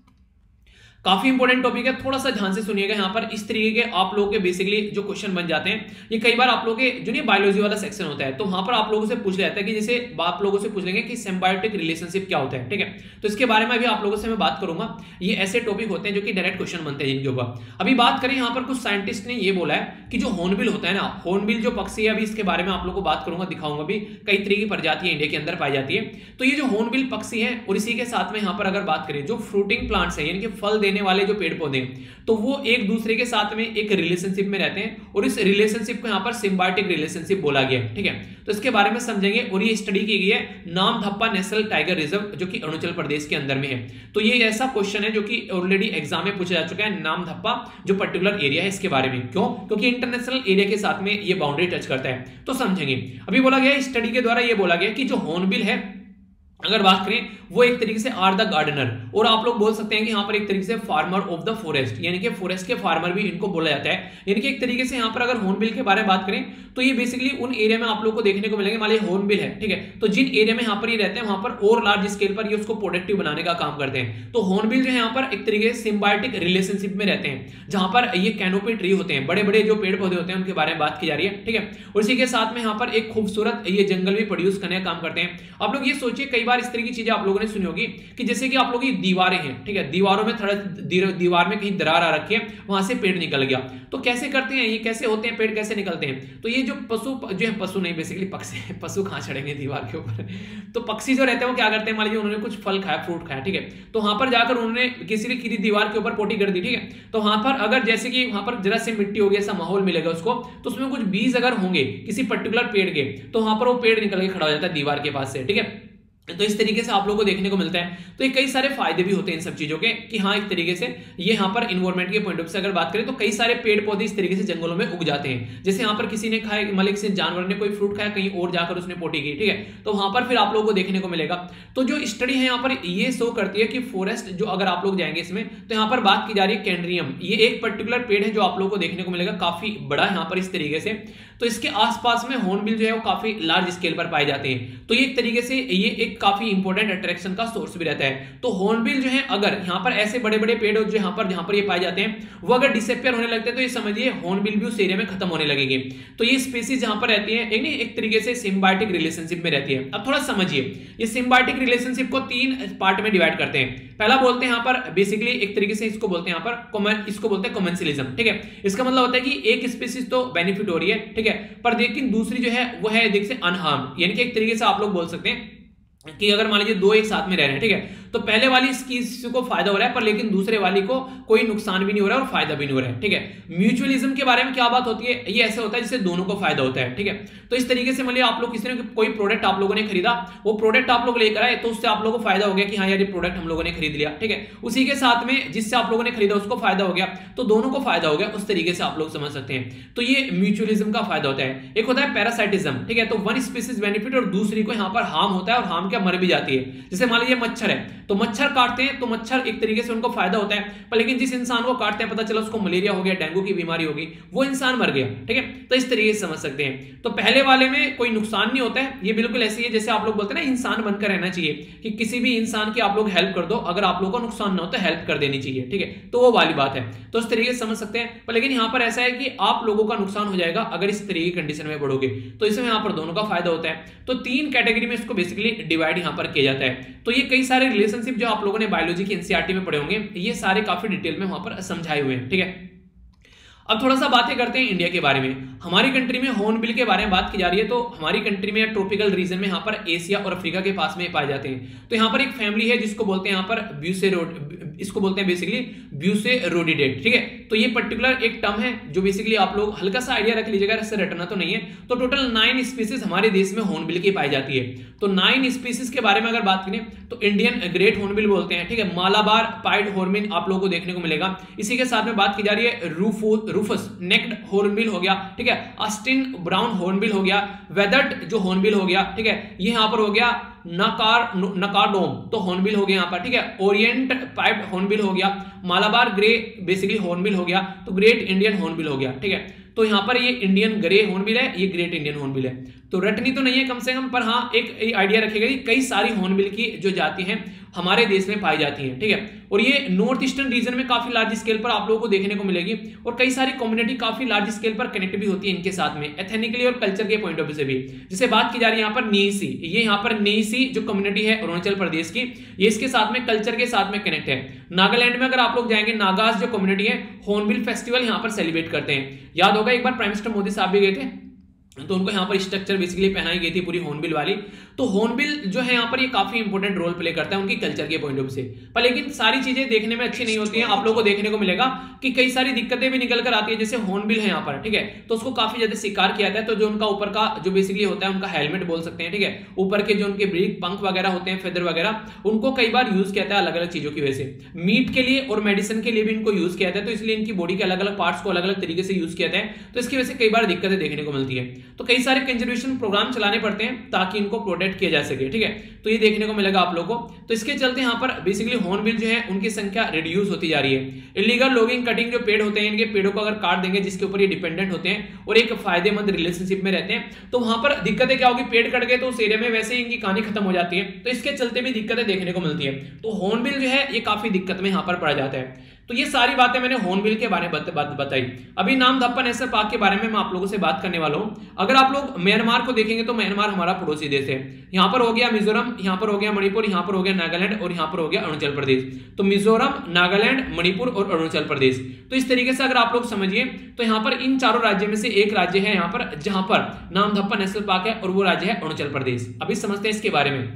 काफी इंपॉर्टेंट टॉपिक है, थोड़ा सा ध्यान से सुनिएगा। यहाँ पर इस तरीके के आप लोगों के बेसिकली जो क्वेश्चन बन जाते हैं, ये कई बार आप लोगों के जो नहीं बायोलॉजी वाला सेक्शन होता है, तो वहां पर आप लोगों से पूछ जाता है कि जैसे आप लोगों से पूछ लेंगे कि सिम्बायोटिक रिलेशनशिप क्या होता है, ठीक है, तो इसके बारे में भी आप लोगों से मैं बात करूंगा। ये ऐसे टॉपिक होते हैं जो कि डायरेक्ट क्वेश्चन बनते हैं जिनके ऊपर। अभी बात करें यहाँ पर कुछ साइंटिस्ट ने ये बोला है कि जो हॉर्नबिल होता है ना, हॉर्नबिल जो पक्षी है, अभी इसके बारे में आप लोगों को बात करूंगा, दिखाऊंगा भी, कई तरह की प्रजातियां इंडिया के अंदर पाई जाती है। तो ये जो हॉर्नबिल पक्षी है, और इसी के साथ में यहाँ पर अगर बात करें जो फ्रूटिंग प्लांट्स है, यानी कि फल देने वाले जो पेड़ पौधे, तो वो एक दूसरे के साथ में एक रिलेशनशिप में रहते हैं, और इस रिलेशनशिप को यहां पर सिम्बायोटिक रिलेशनशिप बोला गया है। ठीक है, तो इसके बारे में समझेंगे, और ये स्टडी की गई है नामधप्पा नेशनल टाइगर रिजर्व जो कि अरुणाचल प्रदेश के अंदर में है। तो ये ऐसा क्वेश्चन है जो कि ऑलरेडी एग्जाम में पूछा जा चुका है, नामधप्पा जो पर्टिकुलर एरिया है इसके बारे में। क्यों? क्योंकि इंटरनेशनल एरिया के साथ में ये बाउंड्री टच करता है, तो समझेंगे। अभी बोला गया स्टडी के द्वारा ये बोला गया कि जो हॉर्नबिल है, अगर बात करें वो एक तरीके से आर द गार्डनर, और आप लोग बोल सकते हैं कि यहाँ पर एक तरीके से फार्मर ऑफ द फॉरेस्ट, यानी कि फॉरेस्ट के फार्मर भी इनको बोला जाता है। यानी कि एक तरीके से यहाँ पर अगर हॉर्नबिल के बारे में बात करें तो ये बेसिकली उन एरिया में आप लोग को देखने को मिलेंगे, मान लीजिए हॉर्नबिल है, ठीक है, तो जिन एरिया में यहाँ पर ये रहते हैं वहां पर और लार्ज स्केल पर ये उसको प्रोडक्टिव बनाने का काम करते हैं। तो हॉर्नबिल जो है यहाँ पर एक तरीके से सिम्बायोटिक रिलेशनशिप में रहते हैं, जहां पर ये कैनोपी ट्री होते हैं, बड़े बड़े जो पेड़ पौधे होते हैं उनके बारे में बात की जा रही है, ठीक है। और इसी के साथ में यहाँ पर एक खूबसूरत ये जंगल भी प्रोड्यूस करने का काम करते हैं। आप लोग ये सोचिए, कई बार इस तरह की चीजें आप लोगों ने सुनी होगी कि जैसे कि आप लोग की दीवारें हैं, ठीक है, दीवारों में थोड़ा दीवार में कहीं दरार आ रखी है, वहां से पेड़ निकल गया, तो कैसे करते हैं ये, कैसे होते हैं पेड़, कैसे निकलते हैं? तो ये जो पशु जो है, पशु नहीं बेसिकली पक्षी, पशु कहां चढ़ेंगे दीवार के ऊपर, तो पक्षी जो रहते हैं वो क्या करते हैं, मान लीजिए उन्होंने कुछ फल खाया, फ्रूट खाया, ठीक है, तो वहां पर जाकर उन्होंने किसी दीवार के ऊपर पोटी कर दी, ठीक है, तो वहां पर अगर जैसे कि वहां पर जरा से मिट्टी होगी, ऐसा माहौल मिलेगा उसको, तो उसमें कुछ बीज अगर होंगे किसी पर्टिकुलर पेड़ के, तो वहां पर वो पेड़ निकल के खड़ा हो जाता है दीवार के पास से, ठीक है। तो इस तरीके से आप लोगों को देखने को मिलता है। तो ये कई सारे फायदे भी होते हैं इन सब चीजों के, कि हाँ एक तरीके से ये यहाँ पर इन्वायरमेंट के पॉइंट ऑफ से अगर बात करें तो कई सारे पेड़ पौधे इस तरीके से जंगलों में उग जाते हैं। जैसे यहाँ पर किसी ने खाए, मतलब किसी जानवर ने कोई फ्रूट खाया, कहीं और जाकर उसने पोटी की, ठीक है, तो वहां पर फिर आप लोगों को देखने को मिलेगा। तो जो स्टडी है यहाँ पर ये शो करती है कि फॉरेस्ट जो, अगर आप लोग जाएंगे इसमें, तो यहाँ पर बात की जा रही है कैनरियम, ये एक पर्टिकुलर पेड़ है जो आप लोगों को देखने को मिलेगा, काफी बड़ा यहाँ पर इस तरीके से। तो इसके आसपास में हॉर्नबिल जो है वो काफी लार्ज स्केल पर पाए जाते हैं। तो ये एक तरीके से ये एक काफी इंपॉर्टेंट अट्रैक्शन का सोर्स भी रहता है। तो हॉर्नबिल जो है, अगर यहाँ पर ऐसे बड़े बड़े पेड़ जो यहाँ पर ये पाए जाते हैं, वो अगर डिसअपियर होने लगते हैं तो ये समझिए हॉर्नबिल भी उस एरिया में खत्म होने लगेंगे। तो ये स्पीसीज जहां पर रहती है एक तरीके से सिम्बायोटिक रिलेशनशिप में रहती है। अब थोड़ा समझिए, ये सिम्बायोटिक रिलेशनशिप को 3 पार्ट में डिवाइड करते हैं। पहला बोलते हैं यहाँ पर बेसिकली एक तरीके से इसको बोलते हैं यहाँ पर इसको बोलते हैं कॉमेंसलिज्म, ठीक है। इसका मतलब होता है कि एक स्पीसीज तो बेनिफिट हो रही है, ठीक है, पर लेकिन दूसरी जो है वो है देखिए अनहार्म, यानी कि एक तरीके से आप लोग बोल सकते हैं कि अगर मान लीजिए 2 एक साथ में रह रहे हैं, ठीक है, तो पहले वाली इसकी को फायदा हो रहा है, पर लेकिन दूसरे वाली को कोई नुकसान भी नहीं हो रहा है और फायदा भी नहीं हो रहा है, ठीक है। म्यूचुअलिज्म के बारे में क्या बात होती है, ये ऐसे होता है जिससे दोनों को फायदा होता है, ठीक है। तो इस तरीके से मान लीजिए आप लोग किसी ने कोई प्रोडक्ट आप लोगों ने खरीदा, वो प्रोडक्ट आप लोग लेकर आए, तो उससे आप लोगों को फायदा हो गया कि हाँ यार ये प्रोडक्ट हम लोगों ने खरीद लिया, ठीक है। उसी के साथ में जिससे आप लोगों ने खरीदा उसको फायदा हो गया, तो दोनों को फायदा हो गया, उस तरीके से आप लोग समझ सकते हैं। तो ये म्यूचुअलिज्म का फायदा होता है। एक होता है पैरासाइटिज्म, ठीक है, तो वन स्पीसीज बेनिफिट और दूसरी को यहाँ पर हार्म होता है और हार्म क्या मर भी जाती है। जैसे मान लीजिए मच्छर है, तो मच्छर काटते हैं तो मच्छर एक तरीके से उनको फायदा होता है, पर लेकिन जिस इंसान को काटते हैं पता चला उसको मलेरिया हो गया, डेंगू की बीमारी होगी, वो इंसान मर गया, ठीक है। तो इस तरीके से समझ सकते हैं। तो पहले वाले में कोई नुकसान नहीं होता है, ये बिल्कुल ऐसे ही है जैसे आप लोग बोलते हैं ना इंसान बनकर रहना चाहिए, कि किसी भी इंसान की आप लोग हेल्प कर दो, अगर आप लोगों को नुकसान ना हो तो हेल्प कर देनी चाहिए, ठीक है, तो वो वाली बात है। तो इस तरीके से समझ सकते हैं। पर लेकिन यहाँ पर ऐसा है कि आप लोगों का नुकसान हो जाएगा अगर इस तरीके की कंडीशन में बढ़ोगे, तो इसमें यहाँ पर दोनों का फायदा होता है। तो 3 कैटेगरी में इसको बेसिकली डिवाइड यहाँ पर किया जाता है। तो ये कई सारे रिलेशनशिप जो आप लोगों ने बायोलॉजी की एनसीईआरटी में पढ़े होंगे, ये सारे काफी डिटेल में वहां पर समझाए हुए हैं, ठीक है। अब थोड़ा सा बातें करते हैं इंडिया के बारे में। हमारी कंट्री में हॉर्नबिल के बारे में बात की जा रही है, तो हमारी कंट्री में ट्रॉपिकल रीजन में यहाँ पर एशिया और अफ्रीका के पास में पाए जाते हैं। तो यहाँ पर एक फैमिली है जिसको बोलते हैं यहाँ पर इसको बोलते हैं बेसिकली ब्यूसेरोडिडेट, ठीक है। तो ये पर्टिकुलर एक टर्म है जो बेसिकली आप लोग हल्का सा आइडिया रख लीजिएगा, इससे रटना तो नहीं है। तो टोटल 9 स्पीसीज हमारे देश में हॉर्नबिल की पाई जाती है। तो 9 स्पीसीज के बारे में अगर बात करें तो इंडियन ग्रेट हॉर्नबिल बोलते हैं, ठीक है, मालाबार पाइड हॉर्नबिल आप लोगों को देखने को मिलेगा। इसी के साथ में बात की जा रही है रूफस नेक्ड हॉर्नबिल हो गया, ठीक है, ऑस्टिन ब्राउन हॉर्नबिल हो गया, वेदर्ड जो हॉर्नबिल हो गया, ठीक है, ये यहाँ पर हो गया नकार्डोम तो हॉर्नबिल हो गया यहाँ पर, ठीक है, ओरिएंट पाइप्ड हॉर्नबिल हो गया, मालाबार ग्रे बेसिकली हॉर्नबिल हो गया, तो ग्रेट इंडियन हॉर्नबिल हो गया, ठीक है। तो यहाँ पर ये इंडियन ग्रे हॉर्नबिल है, ये ग्रेट इंडियन हॉर्नबिल है। तो रटनी तो नहीं है कम से कम, पर हाँ एक आइडिया रखेगा कि कई सारी हॉर्नबिल की जो जाति हैं हमारे देश में पाई जाती हैं, ठीक है। और ये नॉर्थ ईस्टर्न रीजन में काफी लार्ज स्केल पर आप लोगों को देखने को मिलेगी, और कई सारी कम्युनिटी काफी लार्ज स्केल पर कनेक्ट भी होती है इनके साथ में, एथनिकली और कल्चर के पॉइंट ऑफ व्यू से भी। जैसे बात की जा रही है यहाँ पर नीसी, ये यहाँ पर नीसी जो कम्युनिटी है अरुणाचल प्रदेश की, ये इसके साथ में कल्चर के साथ में कनेक्ट है। नागालैंड में अगर आप लोग जाएंगे, नागाज जो कम्युनिटी है हॉर्नबिल फेस्टिवल यहाँ पर सेलिब्रेट करते हैं। याद होगा एक बार प्राइम मिनिस्टर मोदी साहब भी गए थे, तो उनको यहाँ पर स्ट्रक्चर बेसिकली पहनाई गई थी पूरी हॉर्नबिल वाली। तो हॉर्नबिल जो है यहाँ पर ये काफी इंपॉर्टेंट रोल प्ले करता है उनकी कल्चर के पॉइंट ऑफ से। पर लेकिन सारी चीजें देखने में अच्छी नहीं होती हैं, आप लोगों को देखने को मिलेगा कि कई सारी दिक्कतें भी निकल कर आती है। जैसे हॉर्नबिल है यहाँ पर, ठीक है, तो उसको काफी ज्यादा शिकार किया जाता है, तो जो उनका ऊपर का जो बेसिकली होता है उनका हेलमेट बोल सकते हैं, ठीक है, ऊपर के जो उनके ब्रीक पंख वगैरह होते हैं, फेदर वगैरह, उनको कई बार यूज किया जाता है अलग अलग चीजों की वजह से। मीट के लिए और मेडिसिन के लिए भी इनको यूज किया जाता है, तो इसलिए इनकी बॉडी के अलग अलग पार्ट्स को अलग अलग तरीके से यूज किया जाता है, तो इसकी वजह से कई बार दिक्कतें देखने को मिलती है। तो कई सारे कंजर्वेशन प्रोग्राम चलाने पड़ते हैं ताकि इनको प्रोटेक्ट किया जा सके, ठीक है। तो ये देखने को मिलेगा आप लोगों को। तो इसके चलते यहाँ पर बेसिकली हॉर्नबिल जो है उनकी संख्या रिड्यूस होती जा रही है। इलीगल लॉगिंग कटिंग जो पेड़ होते हैं, इनके पेड़ों को अगर काट देंगे जिसके ऊपर ये डिपेंडेंट होते हैं और एक फायदेमंद रिलेशनशिप में रहते हैं, तो वहां पर दिक्कतें क्या होगी, पेड़ कट गए तो उस एरिया में वैसे ही इनकी कहानी खत्म हो जाती है, तो इसके चलते भी दिक्कतें देखने को मिलती है। तो हॉर्नबिल जो है ये काफी दिक्कत में यहाँ पर पड़ जाता है। तो ये सारी बातें मैंने हॉर्नबिल के बारे में बताई। अभी नामदप्पा नेशनल पार्क के बारे में मैं आप लोगों से बात करने वाला हूं। अगर आप लोग म्यांमार को देखेंगे तो म्यांमार हमारा पड़ोसी देश है। यहां पर हो गया मिजोरम, यहां पर हो गया मणिपुर, यहां पर हो गया नागालैंड और यहां पर हो गया अरुणाचल प्रदेश। तो मिजोरम, नागालैंड, मणिपुर और अरुणाचल प्रदेश। तो इस तरीके से अगर आप लोग समझिए तो यहां पर इन चारों राज्यों में से एक राज्य है यहां पर जहां पर नामदप्पा नेशनल पार्क है और वो राज्य है अरुणाचल प्रदेश। अभी समझते हैं इसके बारे में।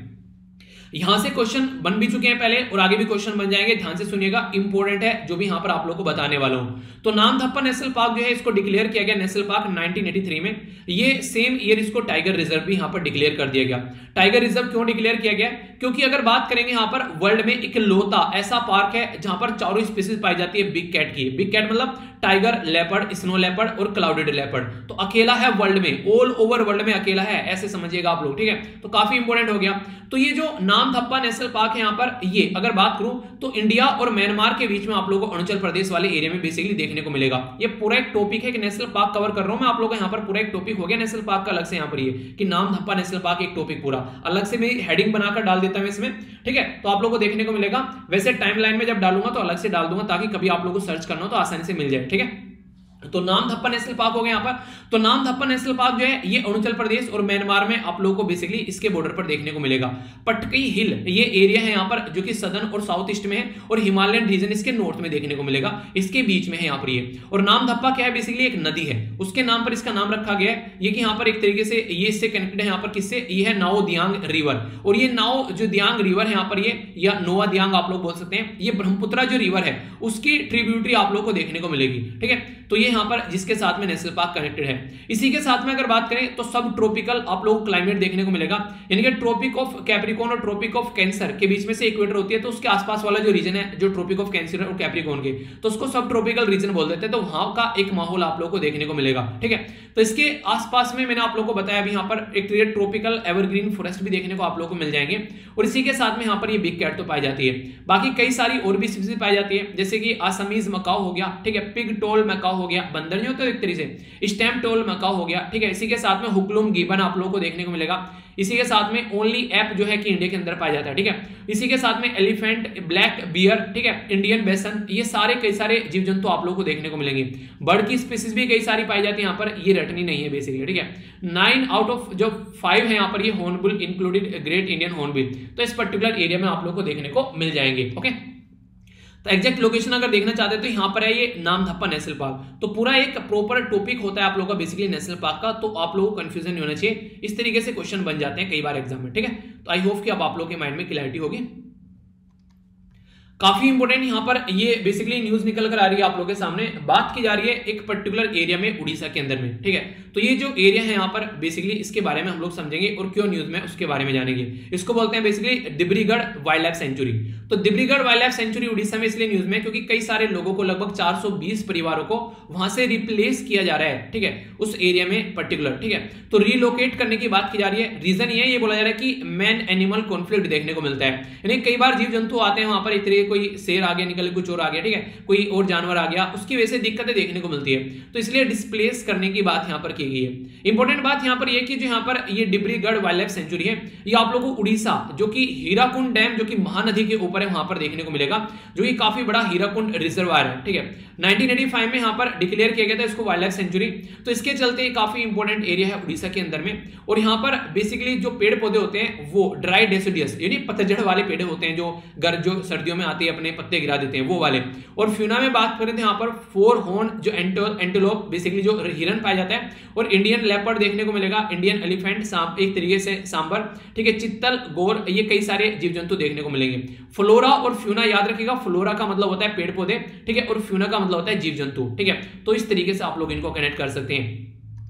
यहां से क्वेश्चन बन भी चुके हैं पहले और आगे भी क्वेश्चन बन जाएंगे, ध्यान से सुनिएगा, इंपॉर्टेंट है जो भी यहां पर आप लोगों को बताने वाला हूं। तो नामदप्पा नेशनल पार्क जो है इसको डिक्लेयर किया गया नेशनल पार्क 1983 में। ये सेम ईयर इसको टाइगर रिजर्व भी यहां पर डिक्लेयर कर दिया गया। टाइगर रिजर्व क्यों डिक्लेयर किया गया? क्योंकि अगर बात करेंगे यहां पर वर्ल्ड में इकलौता ऐसा पार्क है जहां पर चारों स्पीसीज पाई जाती है बिग कैट की। बिग कैट मतलब टाइगर, लेपर्ड, स्नो लेपर्ड और क्लाउडेड लेपर्ड। तो अकेला है वर्ल्ड में, ऑल ओवर वर्ल्ड में अकेला है, ऐसे समझिएगा आप लोग, ठीक है। तो काफी इंपॉर्टेंट हो गया। तो ये जो नामदप्पा नेशनल पार्क है यहाँ पर, ये अगर बात करूं तो इंडिया और म्यांमार के बीच में आप लोगों को अरुणाचल प्रदेश वाले एरिया में बेसिकली देखने को मिलेगा। ये पूरा एक टॉपिक है कि नेशनल पार्क कवर कर रहा हूं मैं आप लोगों को, यहाँ पर पूरा एक टॉपिक हो गया नेशनल पार्क का अलग से। यहाँ पर ये कि नामदप्पा नेशनल पार्क एक टॉपिक पूरा अलग से मैं हेडिंग बनाकर डाल देता हूं इसमें, ठीक है। तो आप लोगों को देखने को मिलेगा। वैसे टाइमलाइन में जब डालूंगा तो अलग से डाल दूंगा ताकि कभी आप लोगों को सर्च करना हो तो आसानी से मिल जाए, ठीक है। तो नामदप्पा नेशनल पार्क हो गया यहाँ पर। तो नामदप्पा नेशनल पार्क जो है ये अरुणाचल प्रदेश और म्यांमार में आप लोगों को बेसिकली इसके बॉर्डर पर देखने को मिलेगा। पटकई हिल ये एरिया है यहाँ पर जो कि सदर्न और साउथ ईस्ट में है और हिमालयन रीजन इसके नॉर्थ में देखने को मिलेगा, इसके बीच में है यहाँ पर ये। और नामदप्पा क्या है, बेसिकली एक नदी है, उसके नाम पर इसका नाम रखा गया है। ये कि यहाँ पर एक तरीके से ये इससे कनेक्टेड है यहाँ पर किससे, ये है नाओ दियांग रिवर। और ये नाओ जो दियांग रिवर है यहाँ पर ये, या नोआ दियांग आप लोग बोल सकते हैं, ये ब्रह्मपुत्रा जो रिवर है उसकी ट्रिब्यूटरी आप लोग को देखने को मिलेगी, ठीक है। तो ये यहाँ पर जिसके साथ में नेशनल पार्क कनेक्टेड है। इसी के साथ में अगर बात करें तो सब ट्रॉपिकल आप लोगों को क्लाइमेट देखने को मिलेगा, यानी कि ट्रॉपिक ऑफ कैप्रिकॉर्न और ट्रॉपिक ऑफ कैंसर के बीच में से इक्वेटर होती है, तो उसके आसपास वाला जो रीजन है जो ट्रॉपिक ऑफ कैंसर और कैप्रिकॉर्न के, तो उसको सब ट्रॉपिकल रीजन बोल देते हैं। तो वहां का एक माहौल आप लोगों को देखने को मिलेगा, ठीक है। तो इसके आसपास में मैंने आप लोगों को बताया अभी यहाँ पर एक ट्रॉपिकल एवरग्रीन फॉरेस्ट भी देखने को आप लोगों को मिल जाएंगे। और इसी के साथ में यहाँ पर ये बिग कैट तो पाई जाती है। बाकी कई सारी और भी स्पीशीज पाई जाती है, जैसे कि आसामीज मकाओ हो गया, ठीक है, पिग टोल मकाओ हो गया, बंदर नहीं होता एक तरीके से, स्टैम्प टोल मकाओ हो गया, ठीक है। इसी के साथ में हुक्लुम गिबन आप लोगों को देखने को मिलेगा। इसी के साथ में ओनली एप जो है कि इंडिया के अंदर पाया जाता है, ठीक है। इसी के साथ में एलिफेंट, ब्लैक बियर, ठीक है, इंडियन बेसन, ये सारे कई सारे जीव जंतु आप लोगों को देखने को मिलेंगे। बर्ड की स्पीसीज भी कई सारी पाई जाती है यहाँ पर, ये रटनी नहीं है बेसिकली, ठीक है। 9 आउट ऑफ जो 5 है यहाँ पर ये hornbill included great Indian hornbill, तो इस पर्टिकुलर एरिया में आप लोगों को देखने को मिल जाएंगे, ओके। तो एग्जैक्ट लोकेशन अगर देखना चाहते हैं तो यहाँ पर है ये नामदप्पा नेशनल पार्क। तो पूरा एक प्रॉपर टॉपिक होता है आप लोगों का बेसिकली नेशनल पार्क का, तो आप लोगों को कंफ्यूजन नहीं होना चाहिए। इस तरीके से क्वेश्चन बन जाते हैं कई बार एग्जाम में, ठीक है। तो आई होप कि अब आप लोगों के माइंड में क्लैरिटी होगी। काफी इंपोर्टेंट यहाँ पर ये बेसिकली न्यूज निकल कर आ रही है आप लोगों के सामने। बात की जा रही है एक पर्टिकुलर एरिया में, उड़ीसा के अंदर में, ठीक है। तो ये जो एरिया है यहाँ पर बेसिकली इसके बारे में हम लोग समझेंगे और क्यों न्यूज में उसके बारे में जानेंगे। इसको बोलते हैं basically Dibrugarh wildlife sanctuary. तो Dibrugarh wildlife sanctuary Orissa में इसलिए न्यूज में क्योंकि कई सारे लोगों को, लगभग 420 परिवारों को वहां से रिप्लेस किया जा रहा है, ठीक है, उस एरिया में पर्टिकुलर, ठीक है। तो रिलोकेट करने की बात की जा रही है। रीजन ये बोला जा रहा है कि मैन एनिमल कॉन्फ्लिक्ट देखने को मिलता है, यानी कई बार जीव जंतु आते हैं वहां पर, इस तरीके कोई शेर आ गया निकल, कुछ और आ गया, ठीक है, कोई और जानवर आ गया, उसकी वजह से दिक्कतें देखने को मिलती है। तो इसलिए डिस्प्लेस करने की बात यहाँ पर की गई है। इंपॉर्टेंट बात यहाँ पर यह कि जो यहाँ पर ये डिब्रूगढ़ वाइल्ड लाइफ सेंचुरी है, ये आप लोगों को उड़ीसा जो कि हीराकुंड डैम जो कि महानदी के ऊपर है वहां पर देखने को मिलेगा, जो कि काफी बड़ा हीराकुंड रिजर्वायर है, ठीक है। 1985 में यहाँ पर डिक्लेयर किया गया था इसको वाइल्ड लाइफ सेंचुरी। तो इसके चलते काफी इंपॉर्टेंट एरिया है उड़ीसा के अंदर में। और यहाँ पर बेसिकली जो पेड़ पौधे होते हैं वो ड्राई डेसिडियस यानी पतझड़ वाले पेड़ होते हैं, जो सर्दियों में आते हैं अपने पत्ते गिरा देते हैं, वो वाले। और फ्यूना में बात करें तो यहाँ पर 4 हॉर्न जो एंटेलोप बेसिकली जो हिरन पाया जाता है, और इंडियन लेपर्ड देखने को मिलेगा, इंडियन एलिफेंट, सांप एक तरीके से सांबर, ठीक है, चित्तल, गोर, ये कई सारे जीव जंतु देखने को मिलेंगे। फ्लोरा और फ्यूना याद रखिएगा, फ्लोरा का मतलब होता है पेड़ पौधे, ठीक है, और फ्यूना का मतलब होता है जीव जंतु, ठीक है। तो इस तरीके से आप लोग इनको कनेक्ट कर सकते हैं।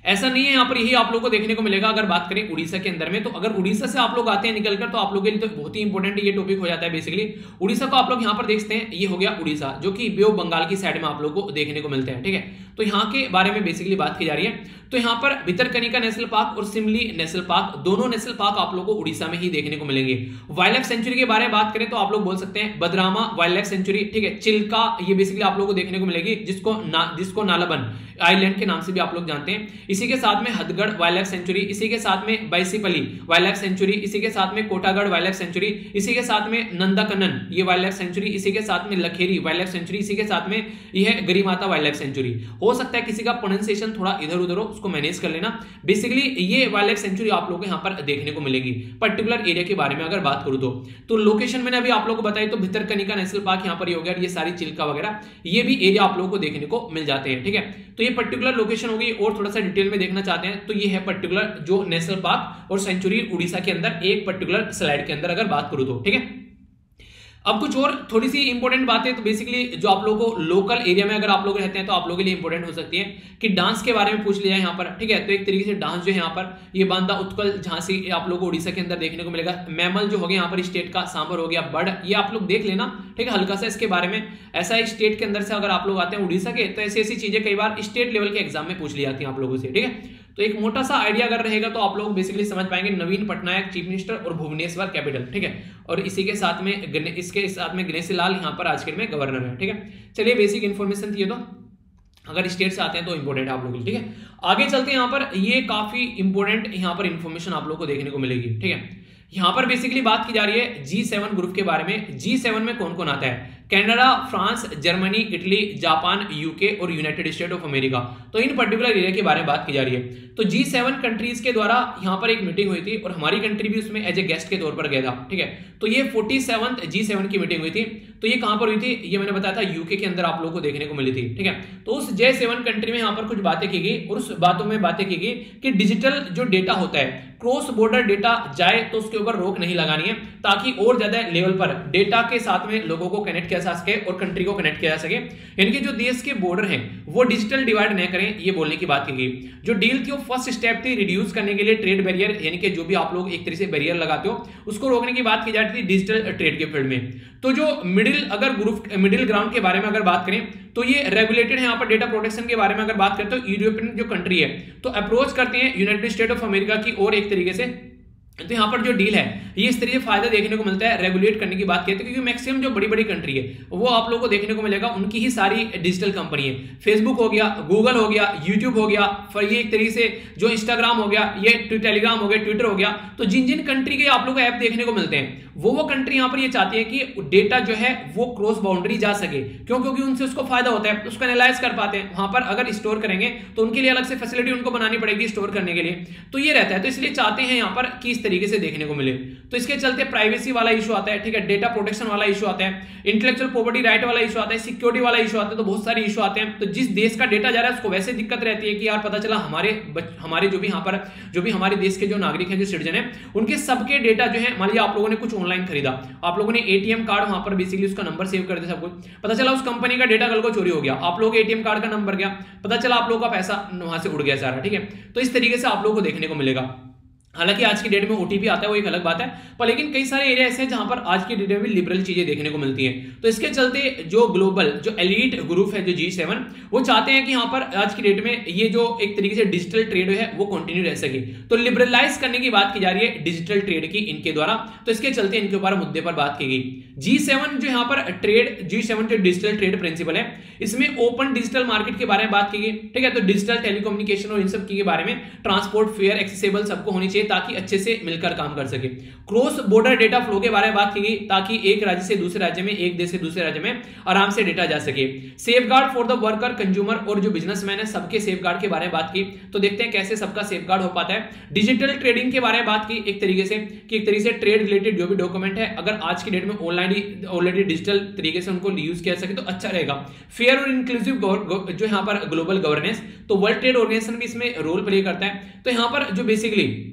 ऐसा नहीं है, यहाँ पर यही आप लोगों को देखने को मिलेगा अगर बात करें उड़ीसा के अंदर में। तो अगर उड़ीसा से आप लोग आते हैं निकलकर तो आप लोगों के लिए तो बहुत ही इंपॉर्टेंट ये टॉपिक हो जाता है। बेसिकली उड़ीसा को आप लोग यहाँ पर देखते हैं, ये हो गया उड़ीसा जो कि बे ऑफ बंगाल की साइड में आप लोग को देखने को मिलते हैं, ठीक है। तो यहाँ के बारे में बेसिकली बात की जा रही है। तो यहाँ पर भितरकनिका नेशनल पार्क और सिमली नेशनल पार्क, दोनों नेशनल पार्क आप लोगों को उड़ीसा में ही देखने को मिलेंगे। वाइल्ड लाइफ सेंचुरी के बारे में बात करें तो आप लोग बोल सकते हैं बदरामा वाइल्ड लाइफ सेंचुरी, ठीक है। चिल्का ये बेसिकली आप लोगों को देखने को मिलेगी, जिसको नालाबन आइलैंड के नाम से भी आप लोग जानते हैं। इसी के साथ में हथगढ़ वाइल्ड लाइफ सेंचुरी, इसी के साथ में बैसीपली वाइल्ड लाइफ सेंचुरी, इसी के साथ में कोटागढ़ वाइल्ड लाइफ सेंचुरी, इसी के साथ में नंदाकनन ये वाइल्ड लाइफ सेंचुरी, इसी के साथ में लखेरी वाइल्ड लाइफ सेंचुरी, इसी के साथ में यह गरीमाता वाइल्ड लाइफ सेंचुरी। हो सकता है किसी का प्रोनाउंसिएशन थोड़ा इधर उधर हो, उसको मैनेज कर लेना। बेसिकली ये वाइल्ड लाइफ सेंचुरी आप लोगों को यहाँ पर देखने को मिलेगी। पर्टिकुलर एरिया के बारे में अगर बात करूं तो लोकेशन मैंने अभी आप लोगों को बताई, तो भितरकनिका नेशनल पार्क यहाँ पर हो गया, ये सारी चिल्का वगैरह ये भी एरिया आप लोगों को देखने को मिल जाते हैं, ठीक है। तो ये पर्टिकुलर लोकेशन होगी। और थोड़ा सा डिटेल में देखना चाहते हैं तो ये है पर्टिकुलर जो नेशनल पार्क और सेंचुरी उड़ीसा के अंदर एक पर्टिकुलर स्लाइड के अंदर अगर बात करूं तो, ठीक है। अब कुछ और थोड़ी सी इंपॉर्टेंट बातें, तो बेसिकली जो आप लोगों को लोकल एरिया में अगर आप लोग रहते हैं तो आप लोगों के लिए इंपॉर्टेंट हो सकती है कि डांस के बारे में पूछ लिया है यहाँ पर, ठीक है। तो एक तरीके से डांस जो है यहाँ पर ये बांदा उत्कल झांसी आप लोगों को उड़ीसा के अंदर देखने को मिलेगा। मैमल जो हो गया यहाँ पर स्टेट का, सांबर हो गया, बर्ड ये आप लोग देख लेना, ठीक है, हल्का सा इसके बारे में। ऐसा स्टेट के अंदर से अगर आप लोग आते हैं उड़ीसा के तो ऐसी ऐसी चीजें कई बार स्टेट लेवल के एग्जाम में पूछ ली जाती है आप लोगों से, ठीक है। तो एक मोटा सा आइडिया अगर रहेगा तो आप लोग बेसिकली समझ पाएंगे नवीन पटनायक चीफ मिनिस्टर और भुवनेश्वर कैपिटल, ठीक है। और इसी के साथ में इसके साथ में गणेशी लाल यहाँ पर आज के में गवर्नर है, ठीक है। चलिए बेसिक इन्फॉर्मेशन थी, तो अगर स्टेट से आते हैं तो इंपॉर्टेंट है आप लोगों के लिए, ठीक है। आगे चलते हैं, यहाँ पर ये काफी इंपॉर्टेंट यहाँ पर इंफॉर्मेशन आप लोग को देखने को मिलेगी, ठीक है। यहाँ पर बेसिकली बात की जा रही है G7 ग्रुप के बारे में। G7 में कौन कौन आता है? Canada, France, Germany, Italy, Japan, UK और यूनाइटेड स्टेट ऑफ अमेरिका। तो इन पर्टिकुलर एरिया के बारे में बात की जा रही है। तो G7 कंट्रीज के द्वारा यहाँ पर एक मीटिंग हुई थी और हमारी कंट्री भी उसमें एज ए गेस्ट के तौर पर गया था, ठीक है। तो ये 47th G7 की मीटिंग हुई थी। तो ये कहां पर हुई थी? ये मैंने बताया था यूके के अंदर आप लोगों को देखने को मिली थी, ठीक है। तो उस G7 कंट्री में यहाँ पर कुछ बातें की गई और उस बातों में बातें की गई कि डिजिटल जो डेटा होता है, क्रॉस बॉर्डर डेटा जाए तो उसके ऊपर रोक नहीं लगानी है, ताकि और ज्यादा लेवल पर डेटा के साथ में लोगों को कनेक्ट किया जा सके और कंट्री को कनेक्ट किया जा सके। यानी कि जो देश के बॉर्डर हैं वो डिजिटल डिवाइड न करें, ये बोलने की बात की गई। जो डील थी वो फर्स्ट स्टेप थी रिड्यूस करने के लिए ट्रेड बैरियर, यानी कि जो भी आप लोग एक तरह से बैरियर लगाते हो उसको रोकने की बात की जाती थी डिजिटल ट्रेड के फील्ड में। तो जो मिडिल ग्राउंड के बारे में अगर बात करें तो ये रेगुलेटेड है। यहाँ पर डेटा प्रोटेक्शन के बारे में अगर बात करें तो यूरोपियन जो कंट्री है तो अप्रोच करते हैं यूनाइटेड स्टेट ऑफ अमेरिका की और एक तरीके से। तो यहाँ पर जो डील है ये इस तरीके से फायदा देखने को मिलता है रेगुलेट करने की बात कहते हैं, क्योंकि मैक्सिमम जो बड़ी बड़ी कंट्री है वो आप लोगों को देखने को मिलेगा उनकी ही सारी डिजिटल कंपनी है। फेसबुक हो गया, गूगल हो गया, यूट्यूब हो गया, फिर ये एक तरीके से जो इंस्टाग्राम हो गया, ये टेलीग्राम हो गया, ट्विटर हो गया। तो जिन जिन कंट्री के आप लोग को ऐप देखने को मिलते हैं वो कंट्री यहाँ पर ये चाहती है कि डेटा जो है वो क्रॉस बाउंड्री जा सके। क्यों? क्योंकि उनसे उसको फायदा होता है, उसको एनालाइज कर पाते हैं। वहां पर अगर स्टोर करेंगे तो उनके लिए अलग से फैसिलिटी उनको बनानी पड़ेगी स्टोर करने के लिए, तो ये रहता है। तो इसलिए चाहते हैं यहाँ पर कि इस तरीके से देखने को मिले। तो इसके चलते प्राइवेसी वाला इशू आता है, ठीक है, डेटा प्रोटेक्शन वाला इशू आता है, इंटेलेक्चुअल प्रॉपर्टी राइट वाला इशू आता है, सिक्योरिटी वाला इशू आता है। तो बहुत सारे इशू आते हैं। तो जिस देश का डेटा जा रहा है उसको वैसे दिक्कत रहती है कि यार पता चला हमारे जो भी यहाँ पर जो भी हमारे देश के जो नागरिक हैं, जो सिटीजन है, उनके सबके डेटा जो है, मान लीजिए आप लोगों ने कुछ ऑनलाइन खरीदा, आप लोगों ने एटीएम कार्ड वहां पर बेसिकली उसका नंबर सेव कर दिया सब कुछ, पता चला उस कंपनी का डेटा कल को चोरी हो गया, आप लोगों के एटीएम कार्ड का नंबर गया, पता चला आप लोगों का पैसा वहां से उड़ गया सारा, ठीक है। तो इस तरीके से आप लोगों को देखने को मिलेगा। हालांकि आज की डेट में ओटीपी आता है वो एक अलग बात है, पर लेकिन कई सारे एरिया ऐसे हैं जहां पर आज की डेट में भी लिबरल चीजें देखने को मिलती हैं। तो इसके चलते जो ग्लोबल जो एलीट ग्रुप है जो G7 वो चाहते हैं कि यहाँ पर आज की डेट में ये जो एक तरीके से डिजिटल ट्रेड है वो कंटिन्यू रह सके। तो लिबरलाइज करने की बात की जा रही है डिजिटल ट्रेड की इनके द्वारा। तो इसके चलते इनके ऊपर मुद्दे पर बात की गई। G7 जो यहाँ पर G7 जो डिजिटल ट्रेड प्रिंसिपल है इसमें ओपन डिजिटल मार्केट के बारे में बात की गई, ठीक है। तो डिजिटल टेलीकम्युनिकेशन और इन सब के बारे में ट्रांसपोर्ट फेयर एक्सेसिबल सबको होनी चाहिए ताकि अच्छे से मिलकर काम कर सके। क्रॉस बॉर्डर डेटा फ्लो के बारे में बात की गई ताकि एक राज्य से दूसरे राज्य में, एक देश से दूसरे राज्य में आराम से डेटा जा सके। Safeguard for the worker, consumer और जो बिजनेसमैन है सबके सेफगार्ड के बारे में बात की। तो देखते हैं कैसे सबका सेफगार्ड हो पाता है। डिजिटल ट्रेडिंग के बारे में बात की एक तरीके से कि एक तरीके से ट्रेड रिलेटेड जो भी डॉक्यूमेंट है अगर आज की डेट में ऑलरेडी डिजिटल तरीके से उनको यूज किया सके तो अच्छा रहेगा। फेयर और इंक्लूसिव जो यहाँ पर ग्लोबल गवर्नेंस, तो वर्ल्ड ट्रेड ऑर्गेनाइजेशन भी इसमें रोल प्ले करता है। तो यहाँ पर जो बेसिकली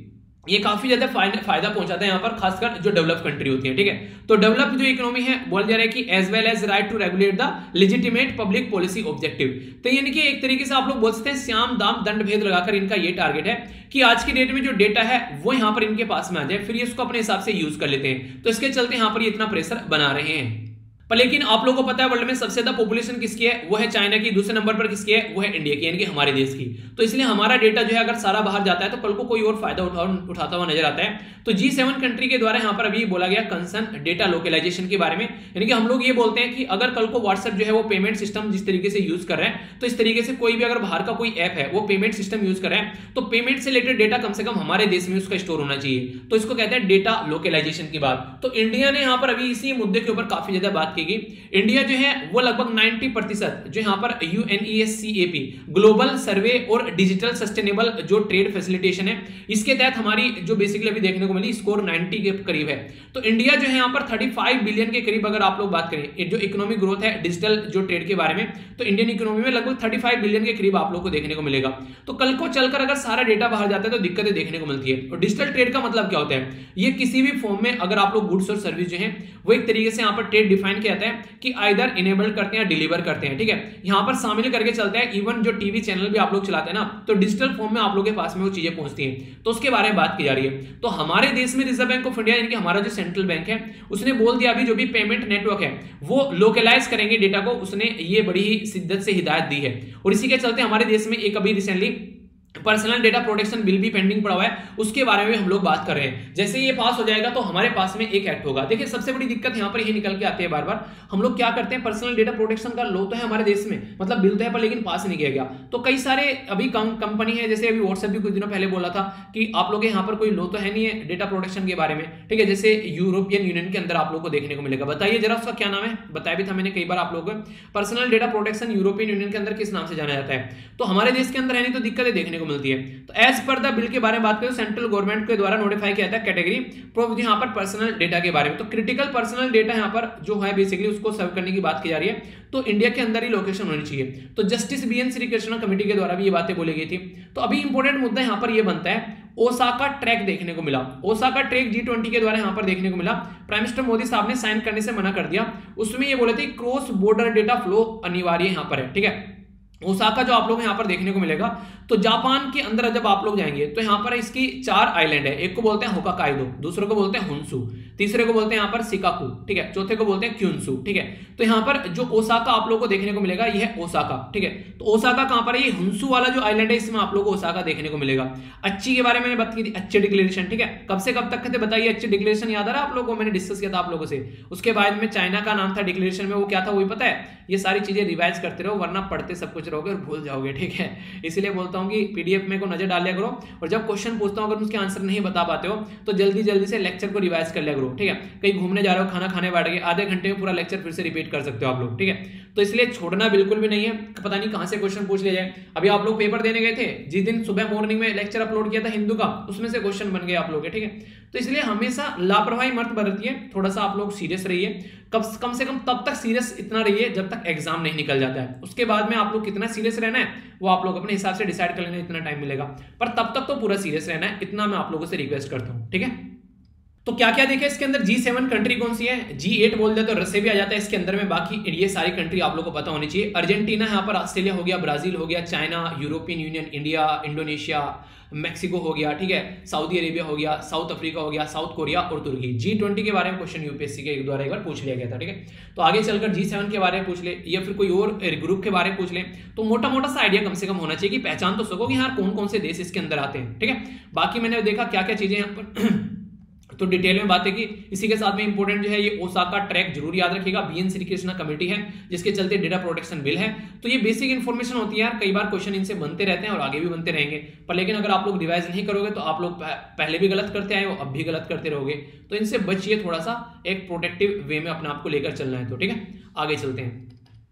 ये काफी ज्यादा फायदा पहुंचाता है यहाँ पर, खासकर जो डेवलप कंट्री होती है, ठीक है। तो डेवलप जो इकोनॉमी है बोल जा रहा है कि as well as right to regulate the legitimate public policy objective. तो यानी कि एक तरीके से आप लोग बोल सकते हैं श्याम दाम दंड भेद लगाकर इनका ये टारगेट है कि आज की डेट में जो डेटा है वो यहाँ पर इनके पास में आ जाए, फिर ये इसको अपने हिसाब से यूज कर लेते हैं। तो इसके चलते यहाँ पर ये इतना प्रेशर बना रहे हैं। पर लेकिन आप लोगों को पता है वर्ल्ड में सबसे ज्यादा पॉपुलेशन किसकी है, वो है चाइना की। दूसरे नंबर पर किसकी है, वो है इंडिया की, यानी कि हमारे देश की। तो इसलिए हमारा डेटा जो है अगर सारा बाहर जाता है तो कल को कोई और फायदा उठाता हुआ नजर आता है। तो G7 कंट्री के द्वारा यहाँ पर अभी बोला गया कंसर्न डेटा लोकलाइजेशन के बारे में, यानी कि हम लोग ये बोलते हैं कि अगर कल को व्हाट्सएप जो है वो पेमेंट सिस्टम जिस तरीके से यूज कर रहे हैं, तो इस तरीके से कोई भी अगर बाहर का कोई ऐप है वो पेमेंट सिस्टम यूज कर रहे हैं, तो पेमेंट से रिलेटेड डेटा कम से कम हमारे देश में उसका स्टोर होना चाहिए। तो इसको कहते हैं डेटा लोकलाइजेशन की बात। तो इंडिया ने यहाँ पर अभी इसी मुद्दे के ऊपर काफी ज्यादा बात की गई। इंडिया जो है वो लगभग 90% जो यहाँ पर UNESCAP ग्लोबल सर्वे और डिजिटल सस्टेनेबल जो ट्रेड फैसिलिटेशन है, इसके तहत हमारी जो बेसिकली अभी देखने को मिली स्कोर 90 के करीब है। तो इंडिया जो है यहाँ पर 35 बिलियन के करीब अगर आप लोग बात करें जो इकोनॉमिक ग्रोथ है डिजिटल जो ट्रेड के बारे में, तो इंडियन इकोनॉमी में लगभग 35 बिलियन के करीब आप लोग को देखने को मिलेगा। तो कल को चलकर अगर सारा डेटा बाहर जाता है तो दिक्कतें देखने को मिलती है। और डिजिटल ट्रेड का मतलब क्या होता है, ये किसी भी फॉर्म में अगर आप लोग गुड्स और सर्विस जो है वो एक तरीके से यहाँ पर ट्रेड डिफाइन किया जाता है कि आइदर इनेबल करते हैं या डिलीवर करते हैं, ठीक है। यहाँ पर शामिल करके चलता है। इवन जो टीवी चैनल भी आप लोग चलाते हैं ना, तो डिजिटल फॉर्म में आप लोगों के पास में वो चीजें पहुंचती हैं। तो उसके बारे में बात की जा रही है। तो हमारे देश में रिजर्व बैंक ऑफ इंडिया यानी कि हमारा जो सेंट्रल बैंक है उसने बोल दिया अभी जो भी पेमेंट नेटवर्क है वो लोकलाइज करेंगे डेटा को, उसने ये बड़ी ही शिद्दत से हिदायत दी है। और इसी के चलते हमारे देश में एक अभी recently personal data protection bill भी पेंडिंग पड़ा हुआ है, उसके बारे में हम लोग बात कर रहे हैं। जैसे ये पास हो जाएगा तो हमारे पास में एक एक्ट होगा। देखिए सबसे बड़ी दिक्कत यहाँ पर ये निकल के आती है बार बार, हम लोग क्या करते हैं, पर्सनल डेटा प्रोटेक्शन का लॉ तो है हमारे देश में, मतलब बिल तो है पर लेकिन पास नहीं किया गया। तो कई सारे अभी कंपनी है, जैसे अभी व्हाट्सएप भी कुछ दिनों पहले बोला था कि आप लोग यहाँ पर कोई लॉ तो है नहीं है डेटा प्रोटेक्शन के बारे में, ठीक है। जैसे यूरोपियन यूनियन के अंदर आप लोग को देखने को मिलेगा। बताइए जरा उसका क्या नाम है, बताया भी था मैंने कई बार आप लोग को। Personal data protection European Union के अंदर किस नाम से जाना जाता है, तो हमारे देश के अंदर है नहीं, तो दिक्कतें देखने को मिलती है। तो एज पर द बिल के बारे में बात करें, सेंट्रल गवर्नमेंट के द्वारा नोटिफाई किया था कैटेगरी यहाँ पर पर्सनल डेटा के बारे में। तो क्रिटिकल पर्सनल डेटा यहाँ पर जो है बेसिकली उसको सर्व करने की बात की जा रही है, तो इंडिया के अंदर ही लोकेशन होनी चाहिए। तो जस्टिस BN श्रीकृष्णा कमेटी के द्वारा भी ये बातें बोली गई थी। तो अभी इंपॉर्टेंट मुद्दा यहाँ पर ये बनता है, ओसाका ट्रैक देखने को मिला। ओसाका ट्रैक G20 के द्वारा यहाँ पर देखने को मिला। प्राइम मिनिस्टर मोदी साहब ने साइन करने से मना कर दिया। उसमें ये बोले थे क्रॉस बॉर्डर डेटा फ्लो अनिवार्य यहाँ पर है, ठीक है। ओसाका जो आप लोग यहाँ पर देखने को मिलेगा, तो जापान के अंदर जब आप लोग जाएंगे तो यहाँ पर इसकी 4 आइलैंड है। एक को बोलते हैं होकाकाइडो, दूसरे को बोलते हैं हुन्सु, तीसरे को बोलते हैं यहाँ पर शिकाकू, ठीक है, चौथे को बोलते हैं क्यून्सु, ठीक है। तो यहाँ पर जो ओसाका आप लोग को देखने को मिलेगा ये है ओसाका, ठीक है। तो ओसाका कहाँ पर है, ये हुन्सु वाला जो आइलैंड है इसमें आप लोग को ओसाका देखने को मिलेगा। अच्छी के बारे में बात की थी, अच्छे डिक्लेरेशन, ठीक है। कब से कब तक थे बताइए, अच्छे डिक्लेरेशन याद आ रहा है आप लोगों को, मैंने डिस्कस किया था आप लोगों से। उसके बाद में चाइना का नाम था डिक्लेरेशन में, वो क्या था वही पता है। ये सारी चीजें रिवाइज करते रहो वरना पढ़ते सब कुछ रहोगे और भूल जाओगे, ठीक है। इसलिए बोलता हूँ कि PDF में को नजर डाल लिया करो, और जब क्वेश्चन पूछता हूँ अगर उसके आंसर नहीं बता पाते हो तो जल्दी जल्दी से लेक्चर को रिवाइज कर लिया करो, ठीक है। कहीं घूमने जा रहे हो, खाना खाने बैठ गए, आधे घंटे में पूरा लेक्चर फिर से रिपीट कर सकते हो आप लोग, ठीक है। तो इसलिए छोड़ना बिल्कुल भी नहीं है, पता नहीं कहां से क्वेश्चन पूछ लिया जाए। अभी आप लोग पेपर देने गए थे, जिस दिन सुबह मॉर्निंग में लेक्चर अपलोड किया था हिंदू का, उसमें से क्वेश्चन बन गए आप लोग के, ठीक है। तो इसलिए हमेशा लापरवाही मत बरतिए, थोड़ा सा आप लोग सीरियस रहिए। कम से कम तब तक सीरियस इतना रहिए जब तक एग्जाम नहीं निकल जाता है। उसके बाद में आप लोग कितना सीरियस रहना है वो आप लोग अपने हिसाब से डिसाइड कर लेना, इतना टाइम मिलेगा, पर तब तक तो पूरा सीरियस रहना है, इतना मैं आप लोगों से रिक्वेस्ट करता हूं, ठीक है। तो क्या क्या देखे इसके अंदर, G7 कंट्री कौन सी है, G8 बोल दे तो रसिया भी आ जाता है इसके अंदर में। बाकी ये सारी कंट्री आप लोगों को पता होनी चाहिए। अर्जेंटीना यहाँ पर, ऑस्ट्रेलिया हो गया, ब्राजील हो गया, China, European Union, India, Indonesia, Mexico हो गया, ठीक है, सऊदी अरेबिया हो गया, साउथ अफ्रीका हो गया, साउथ कोरिया और तुर्की। G20 के बारे में क्वेश्चन यूपीएससी के द्वारा एक बार पूछ लिया गया था, ठीक है। तो आगे चलकर G7 के बारे में पूछ ले या फिर कोई और ग्रुप के बारे में पूछ ले, तो मोटा मोटा सा आइडिया कम से कम होना चाहिए कि पहचान तो सको कि यार कौन कौन से देश इसके अंदर आते हैं, ठीक है। बाकी मैंने देखा क्या क्या चीजें यहाँ पर तो डिटेल में बातें की। इसी के साथ में इंपॉर्टेंट जो है ये ओसाका ट्रैक जरूर याद रखिएगा। BN श्रीकृष्णा कमेटी है जिसके चलते डेटा प्रोटेक्शन बिल है। तो ये बेसिक इन्फॉर्मेशन होती है यार, कई बार क्वेश्चन इनसे बनते रहते हैं और आगे भी बनते रहेंगे, पर लेकिन अगर आप लोग रिवाइज नहीं करोगे तो आप लोग पहले भी गलत करते आए हो, अब भी गलत करते रहोगे। तो इनसे बचिए, थोड़ा सा एक प्रोटेक्टिव वे में अपने आप को लेकर चलना है। तो ठीक है, आगे चलते हैं।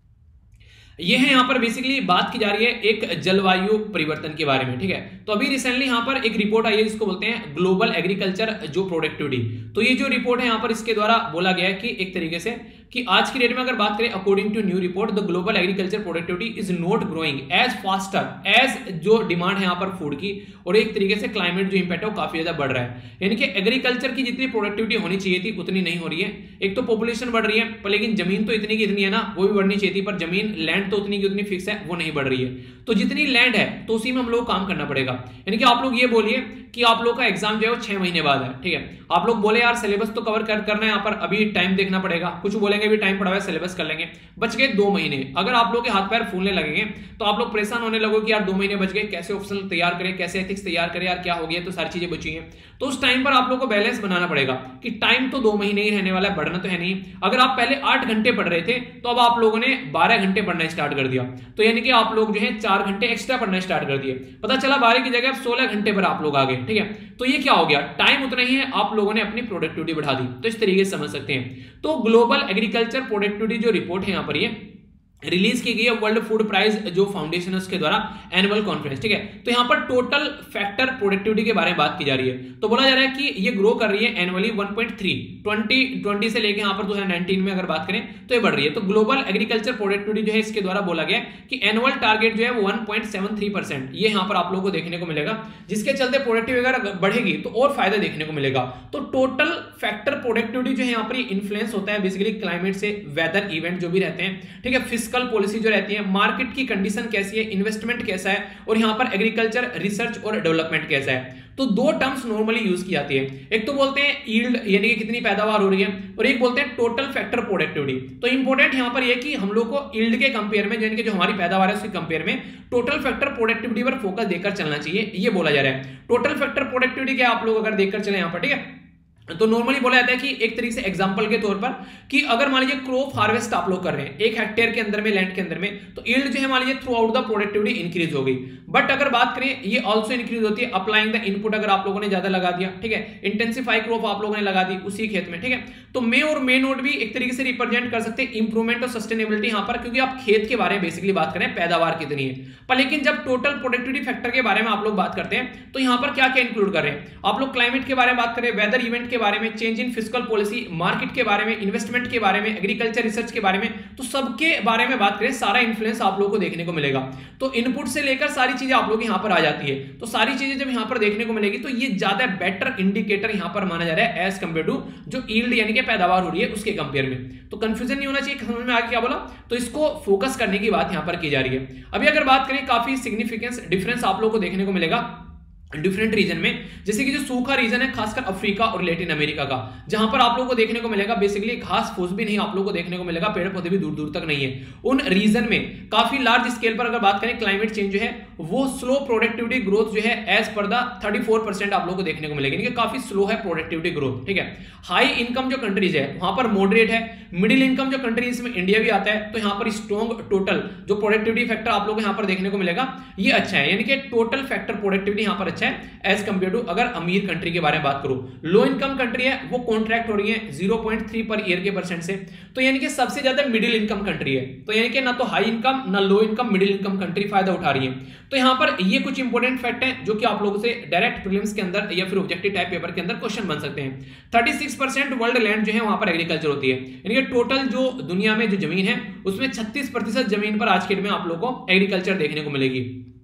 ये है यहाँ पर बेसिकली बात की जा रही है एक जलवायु परिवर्तन के बारे में, ठीक है। तो अभी रिसेंटली यहाँ पर एक रिपोर्ट आई है जिसको बोलते हैं ग्लोबल एग्रीकल्चर जो प्रोडक्टिविटी। तो ये जो रिपोर्ट है यहाँ पर इसके द्वारा बोला गया है कि एक तरीके से कि आज की डेट में अगर बात करें according to new report the global agriculture productivity is not growing as faster as जो डिमांड है यहाँ पर फूड की, और एक तरीके से क्लाइमेट जो इंपैक्ट है वो काफी ज्यादा बढ़ रहा है। यानी कि एग्रीकल्चर की जितनी प्रोडक्टिविटी होनी चाहिए थी उतनी नहीं हो रही है। एक तो पॉपुलेशन बढ़ रही है पर लेकिन जमीन तो इतनी की इतनी है ना, वो भी बढ़नी चाहिए थी, पर जमीन लैंड तो उतनी की उतनी फिक्स है, वो नहीं बढ़ रही है। तो जितनी लैंड है तो उसी में हम लोग काम करना पड़ेगा। यानी कि आप लोग ये बोलिए कि आप लोग का एग्जाम जो है वो 6 महीने बाद है, ठीक है। आप लोग बोले यार सिलेबस तो कवर करना है, यहाँ पर अभी टाइम देखना पड़ेगा, कुछ बोलेंगे भी टाइम पड़ा हुआ है सिलेबस कर लेंगे, बच गए 2 महीने। अगर आप लोग के हाथ पैर फूलने लगेंगे तो आप लोग परेशान होने लगोगे कि यार 2 महीने बच गए, कैसे ऑप्शन तैयार करें, कैसे एथिक्स तैयार करें, यार क्या हो गया, तो सारी चीजें बची हैं। तो उस टाइम पर आप लोग को बैलेंस बनाना पड़ेगा कि टाइम तो 2 महीने ही रहने वाला है, बढ़ना तो है नहीं। अगर आप पहले 8 घंटे पढ़ रहे थे तो अब आप लोगों ने 12 घंटे पढ़ना स्टार्ट कर दिया, तो यानी कि आप लोग जो है 4 घंटे एक्स्ट्रा पढ़ना स्टार्ट कर दिए। पता चला 12 की जगह 16 घंटे पर आप लोग आ गए, ठीक है। तो ये क्या हो गया, टाइम उतना ही है, आप लोगों ने अपनी प्रोडक्टिविटी बढ़ा दी। तो इस तरीके से समझ सकते हैं। तो ग्लोबल एग्रीकल्चर प्रोडक्टिविटी जो रिपोर्ट है यहाँ पर ये रिलीज की गई है वर्ल्ड फूड प्राइस जो फाउंडेशन है उसके द्वारा एनुअल कॉन्फ्रेंस, ठीक है। तो यहाँ पर टोटल फैक्टर प्रोडक्टिविटी के बारे में बात की जा रही है। तो बोला जा रहा है कि ये ग्रो कर रही है एनुअली 1.3 2020 से लेके यहाँ पर 2019 में अगर बात करें तो ये बढ़ रही है। तो ग्लोबल एग्रीकल्चर प्रोडक्टिविटी जो है इसके द्वारा बोला गया कि एनुअल टारगेट जो है वो 1.73% ये यहाँ पर आप लोगों को देखने को मिलेगा, जिसके चलते प्रोडक्टिविटी अगर बढ़ेगी तो और फायदा देखने को मिलेगा। तो टोटल फैक्टर प्रोडक्टिविटी जो है यहाँ पर इन्फ्लुएंस होता है बेसिकली क्लाइमेट से, वेदर इवेंट जो भी रहते हैं, ठीक है, फिस्कल पॉलिसी जो रहती है, मार्केट की कंडीशन कैसी है, इन्वेस्टमेंट कैसा है, और यहाँ पर एग्रीकल्चर रिसर्च और डेवलपमेंट कैसा है। तो 2 टर्म्स नॉर्मली यूज की जाती है, एक तो बोलते हैं यील्ड यानी कि कितनी पैदावार हो रही है, और एक बोलते हैं टोटल फैक्टर प्रोडक्टिविटी। तो इंपॉर्टेंट यहाँ पर यह कि हम लोग को यील्ड के कंपेयर में यानी कि जो हमारी पैदावार है उसके कंपेयर में टोटल फैक्टर प्रोडक्टिविटी पर फोकस देकर चलना चाहिए, ये बोला जा रहा है। टोटल फैक्टर प्रोडक्टिविटी क्या आप लोग अगर देखकर चले यहाँ पर, ठीक है, तो नॉर्मली बोला जाता है कि एक तरीके से एग्जांपल के तौर पर कि अगर मान लीजिए क्रॉप हार्वेस्ट आप लोग कर रहे हैं 1 हेक्टेयर के अंदर में, लैंड के अंदर में, तो यील्ड जो है मान लीजिए throughout the productivity increase हो गई। बट अगर बात करें ये आल्सो इंक्रीज होती है अप्लाइंग द इनपुट, अगर आप लोगों ने ज्यादा लगा दिया, ठीक है, इंटेंसिफाई क्रॉप आप लोगों ने लगा दी उसी खेत में, ठीक है। तो मे और मे नोट भी एक तरीके से रिप्रेजेंट कर सकते हैं इंप्रूवमेंट और सस्टेनेबिलिटी यहाँ पर, क्योंकि आप खेत के बारे में बेसिकली बात करें पैदावार कितनी है। पर लेकिन जब टोटल प्रोडक्टिविटी फैक्टर के बारे में आप लोग बात करते हैं तो यहाँ पर क्या क्या इंक्लूड कर रहे हैं आप लोग, क्लाइमेट के बारे में बात करें, वेदर इवेंट के बारे में, change in fiscal policy, market के बारे में, इन्वेस्टमेंट के बारे में, एग्रीकल्चर रिसर्च के बारे में, तो सबके बारे में बात करें, सारा इन्फ्लुएंस आप लोगों को देखने को मिलेगा। तो इनपुट से लेकर सारी चीजें आप लोग यहां पर आ जाती है। तो सारी चीजें जब यहां पर देखने को मिलेगी तो ये ज्यादा बेटर इंडिकेटर यहां पर माना जा रहा है एज कंपेयर टू जो यील्ड यानी कि पैदावार हो रही है उसके कंपेयर में। तो कंफ्यूजन नहीं होना चाहिए, समझ में आ गया क्या बोला। तो इसको फोकस करने की बात यहां पर की जा रही है। अभी अगर बात करें काफी सिग्निफिकेंस डिफरेंस आप लोग को देखने को मिलेगा डिफरेंट रीजन में, जैसे कि जो सूखा रीजन है खासकर अफ्रीका और लैटिन अमेरिका का, जहां पर आप लोगों को देखने को मिलेगा बेसिकली घास फूस भी नहीं आप लोगों को देखने को मिलेगा, पेड़ पौधे भी दूर दूर तक नहीं है। उन रीजन में काफी लार्ज स्केल पर अगर बात करें क्लाइमेट चेंज जो है वो स्लो प्रोडक्टिविटी ग्रोथ जो है एज पर द 34% आप लोगों को देखने को मिलेगी, काफी स्लो है प्रोडक्टिविटी ग्रोथ, ठीक है। हाई इनकम जो कंट्रीज है वहां पर मॉडरेट है, मिडिल इनकम जो कंट्रीज में इंडिया भी आता है तो यहाँ पर स्ट्रॉन्ग टोटल जो प्रोडक्टिविटी फैक्टर आप लोग को यहाँ पर देखने को मिलेगा ये अच्छा है, यानी कि टोटल फैक्टर प्रोडक्टिविटी यहाँ पर अच्छा है एज कंपेयर टू अगर अमीर कंट्री के बारे में बात करूं। लो इनकम कंट्री है वो कॉन्ट्रैक्ट हो रही है 0.3 पर ईयर के परसेंट से, तो यानी कि सबसे ज्यादा मिडिल इनकम कंट्री है, तो यानी कि ना तो हाई इनकम ना low income, middle income country फायदा उठा रही है। तो यहाँ पर ये कुछ इंपॉर्टेंट फैक्ट है जो कि आप लोगों से डायरेक्ट प्रीलिम्स के अंदर या फिर ऑब्जेक्टिव टाइप पेपर के अंदर क्वेश्चन बन सकते हैं। 36% वर्ल्ड लैंड जो है वहां पर एग्रीकल्चर होती है, यानी कि टोटल जो दुनिया में जो जमीन है उसमें 36% जमीन पर आज के डेट में आप लोगों को एग्रीकल्चर देखने को मिलेगी।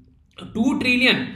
2 ट्रिलियन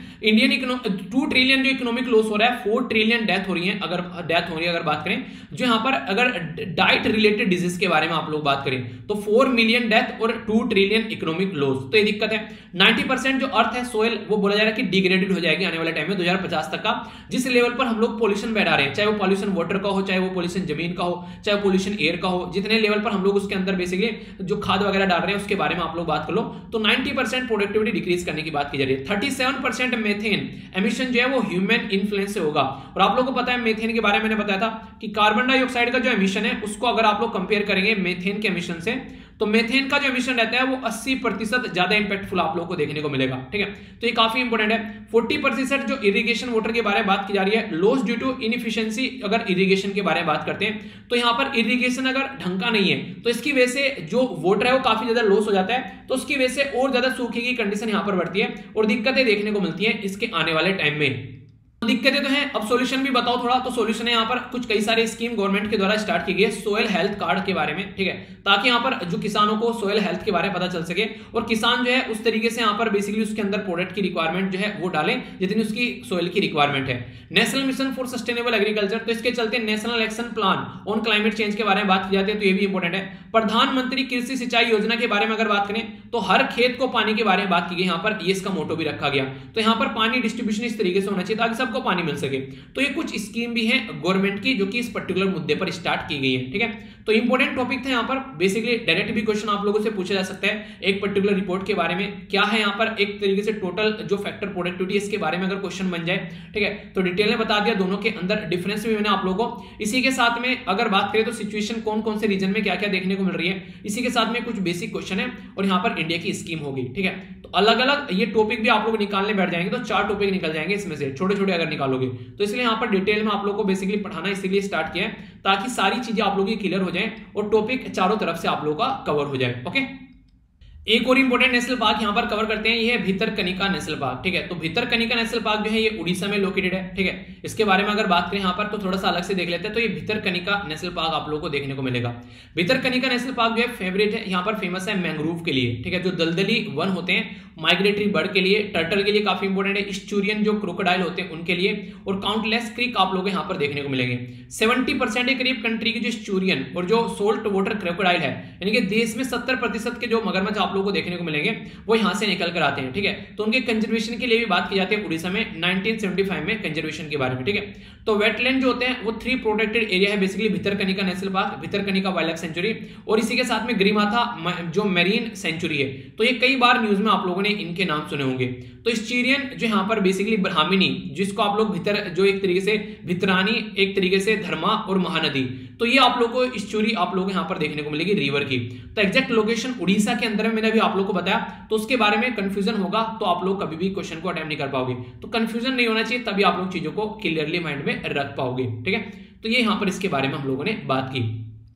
जो इकोनॉमिक लॉस हो रहा है, 4 ट्रिलियन डेथ हो रही है अगर बात करें जो यहां पर अगर डाइट रिलेटेड डिजीज के बारे में आप लोग बात करें तो 4 मिलियन डेथ और 2 ट्रिलियन इकोनॉमिक लॉस, तो ये दिक्कत है। 90% जो अर्थ है सोयल वो बोला जा रहा है कि डिग्रेडेड हो जाएगी आने वाले टाइम में 2050 तक का, जिस लेवल पर हम लोग पॉल्यूशन बढ़ा रहे हैं, चाहे वो पॉल्यूशन वाटर का हो, चाहे वो पॉल्यूशन जमीन का हो, चाहे वो पॉल्यूशन एयर का हो, जितने लेवल पर हम लोग उसके अंदर बेसिकली जो खाद वगैरह डाल रहे हैं उसके बारे में आप लोग बात कर लो तो 90% प्रोडक्टिविटी डिक्रीज करने की बात की जा रही है। 37% मेथेन एमिशन जो है वो ह्यूमन इन्फ्लुएंस से होगा, और आप लोगों को पता है मेथेन के बारे में मैंने बताया था कि कार्बन डाइऑक्साइड का जो एमिशन है उसको अगर आप लोग कंपेयर करेंगे मेथेन के एमिशन से तो मेथेन का जो एमिशन रहता है वो 80% ज्यादा इंपैक्टफुल आप लोगों को देखने को मिलेगा, ठीक है। तो ये काफी इंपॉर्टेंट है। 40% जो इरिगेशन वाटर के बारे में बात की जा रही है, लॉस ड्यू टू इनएफिशिएंसी अगर इरिगेशन के बारे में बात करते हैं तो यहाँ पर इरिगेशन अगर ढंग का नहीं है तो इसकी वजह से जो वाटर है वो काफी ज्यादा लॉस हो जाता है, तो उसकी वजह से और ज्यादा सूखे की कंडीशन यहाँ पर बढ़ती है और दिक्कतें देखने को मिलती है इसके आने वाले टाइम में। दिक्कतें तो हैं, अब सॉल्यूशन भी बताओ थोड़ा। तो सॉल्यूशन है यहाँ पर कुछ कई सारे स्कीम गवर्नमेंट के द्वारा स्टार्ट की गई है सोयल हेल्थ कार्ड के बारे में, ठीक है, ताकि यहाँ पर जो किसानों को सोयल हेल्थ के बारे में पता चल सके और किसान जो है उस तरीके से यहाँ पर बेसिकली उसके अंदर प्रोडक्ट की रिक्वायरमेंट जो है वो डालें जितनी उसकी सोयल की रिक्वायरमेंट है। National Mission for Sustainable Agriculture, तो इसके चलते National Action Plan on Climate Change के बारे में बात की जाती है, तो ये भी इंपॉर्टेंट है। प्रधानमंत्री कृषि सिंचाई योजना के बारे में अगर बात करें तो हर खेत को पानी के बारे में बात की गई, यहाँ पर ये इसका मोटो भी रखा गया। तो यहाँ पर पानी डिस्ट्रीब्यूशन इस तरीके से होना चाहिए ताकि सबको पानी मिल सके। तो ये कुछ स्कीम भी है गवर्नमेंट की जो कि इस पर्टिकुलर मुद्दे पर स्टार्ट की गई है, ठीक है। तो इंपॉर्टेंट टॉपिक था यहाँ पर, बेसिकली डायरेक्ट भी क्वेश्चन आप लोगों से पूछा जा सकता है एक पर्टिकुलर रिपोर्ट के बारे में, क्या है यहाँ पर एक तरीके से टोटल जो फैक्टर प्रोडक्टिविटी इसके बारे में अगर क्वेश्चन बन जाए, ठीक है। तो डिटेल में बता दिया, दोनों के अंदर डिफरेंस भी मैंने आप लोगों को। इसी के साथ में अगर बात करें तो सिचुएशन कौन कौन से रीजन में क्या क्या देखने को मिल रही है, इसी के साथ में कुछ बेसिक क्वेश्चन है और यहाँ पर इंडिया की स्कीम होगी, ठीक है। तो अलग अलग ये टॉपिक भी आप लोग निकालने बैठ जाएंगे तो 4 टॉपिक निकल जाएंगे इसमें से, छोटे छोटे अगर निकालोगे तो। इसलिए यहाँ पर डिटेल में आप लोग को बेसिकली पढ़ाना इसीलिए स्टार्ट किया है ताकि सारी चीजें आप लोगों की क्लियर हो जाए और टॉपिक चारों तरफ से आप लोगों का कवर हो जाए, ओके। एक और इंपॉर्टेंट नेशनल पार्क यहां पर कवर करते हैं, ये है भितरकनिका नेशनल पार्क, ठीक है। तो भितरकनिका नेशनल पार्क जो है ये उड़ीसा में लोकेटेड है, ठीक है। इसके बारे में अगर बात करें यहां पर तो थोड़ा सा अलग से देख लेते हैं। तो ये भितरकनिका नेशनल पार्क आप लोगों को देखने को मिलेगा। भितरकनिका नेशनल पार्क जो है फेवरेट है, यहाँ पर फेमस है मैंग्रोव के लिए, ठीक है, जो दलदली वन होते हैं, माइग्रेटरी बर्ड के लिए, टर्टल के लिए काफी इंपॉर्टेंट है, स्टूरियन जो क्रोकोडाइल होते हैं उनके लिए, और काउंटलेस क्रीक आप लोग यहाँ पर देखने को मिलेंगे। 70% के करीब कंट्री की जो स्टूरियन और जो सोल्ट वाटर क्रोकोडाइल है, यानी कि देश में 70% के जो मगरमच्छ आप लोगों को देखने को मिलेंगे वो यहां से निकल कर आते हैं, ठीक है। तो उनके कंजर्वेशन के लिए भी बात की जाती है उड़ीसा में 1975 में कंजर्वेशन के बारे में, ठीक है। तो वेटलैंड जो होते हैं वो 3 प्रोटेक्टेड एरिया है basically, Bhitarkanika national park, Bhitarkanika wildlife sanctuary और इसी के साथ में गिरिमाथा जो मेरीन सेंचुरी है। तो ये कई बार न्यूज में आप लोगों ने इनके नाम सुने होंगे। तो स्टीरियन जो यहाँ पर बेसिकली ब्राह्मणी, जिसको आप लोग भितर जो एक तरीके से भितरानी, एक तरीके से धर्मा और महानदी, तो ये आप लोगों को स्टोरी आप लोग यहाँ पर देखने को मिलेगी रिवर की। तो एग्जैक्ट लोकेशन उड़ीसा के अंदर में मैंने अभी आप लोग को बताया, तो उसके बारे में कंफ्यूजन होगा तो आप लोग कभी भी क्वेश्चन को अटेम्प्ट नहीं कर पाओगे। तो कंफ्यूजन नहीं होना चाहिए, तभी आप लोग चीजों को क्लियरली माइंड में रख पाओगे, ठीक है। तो ये यहाँ पर इसके बारे में हम लोगों ने बात की।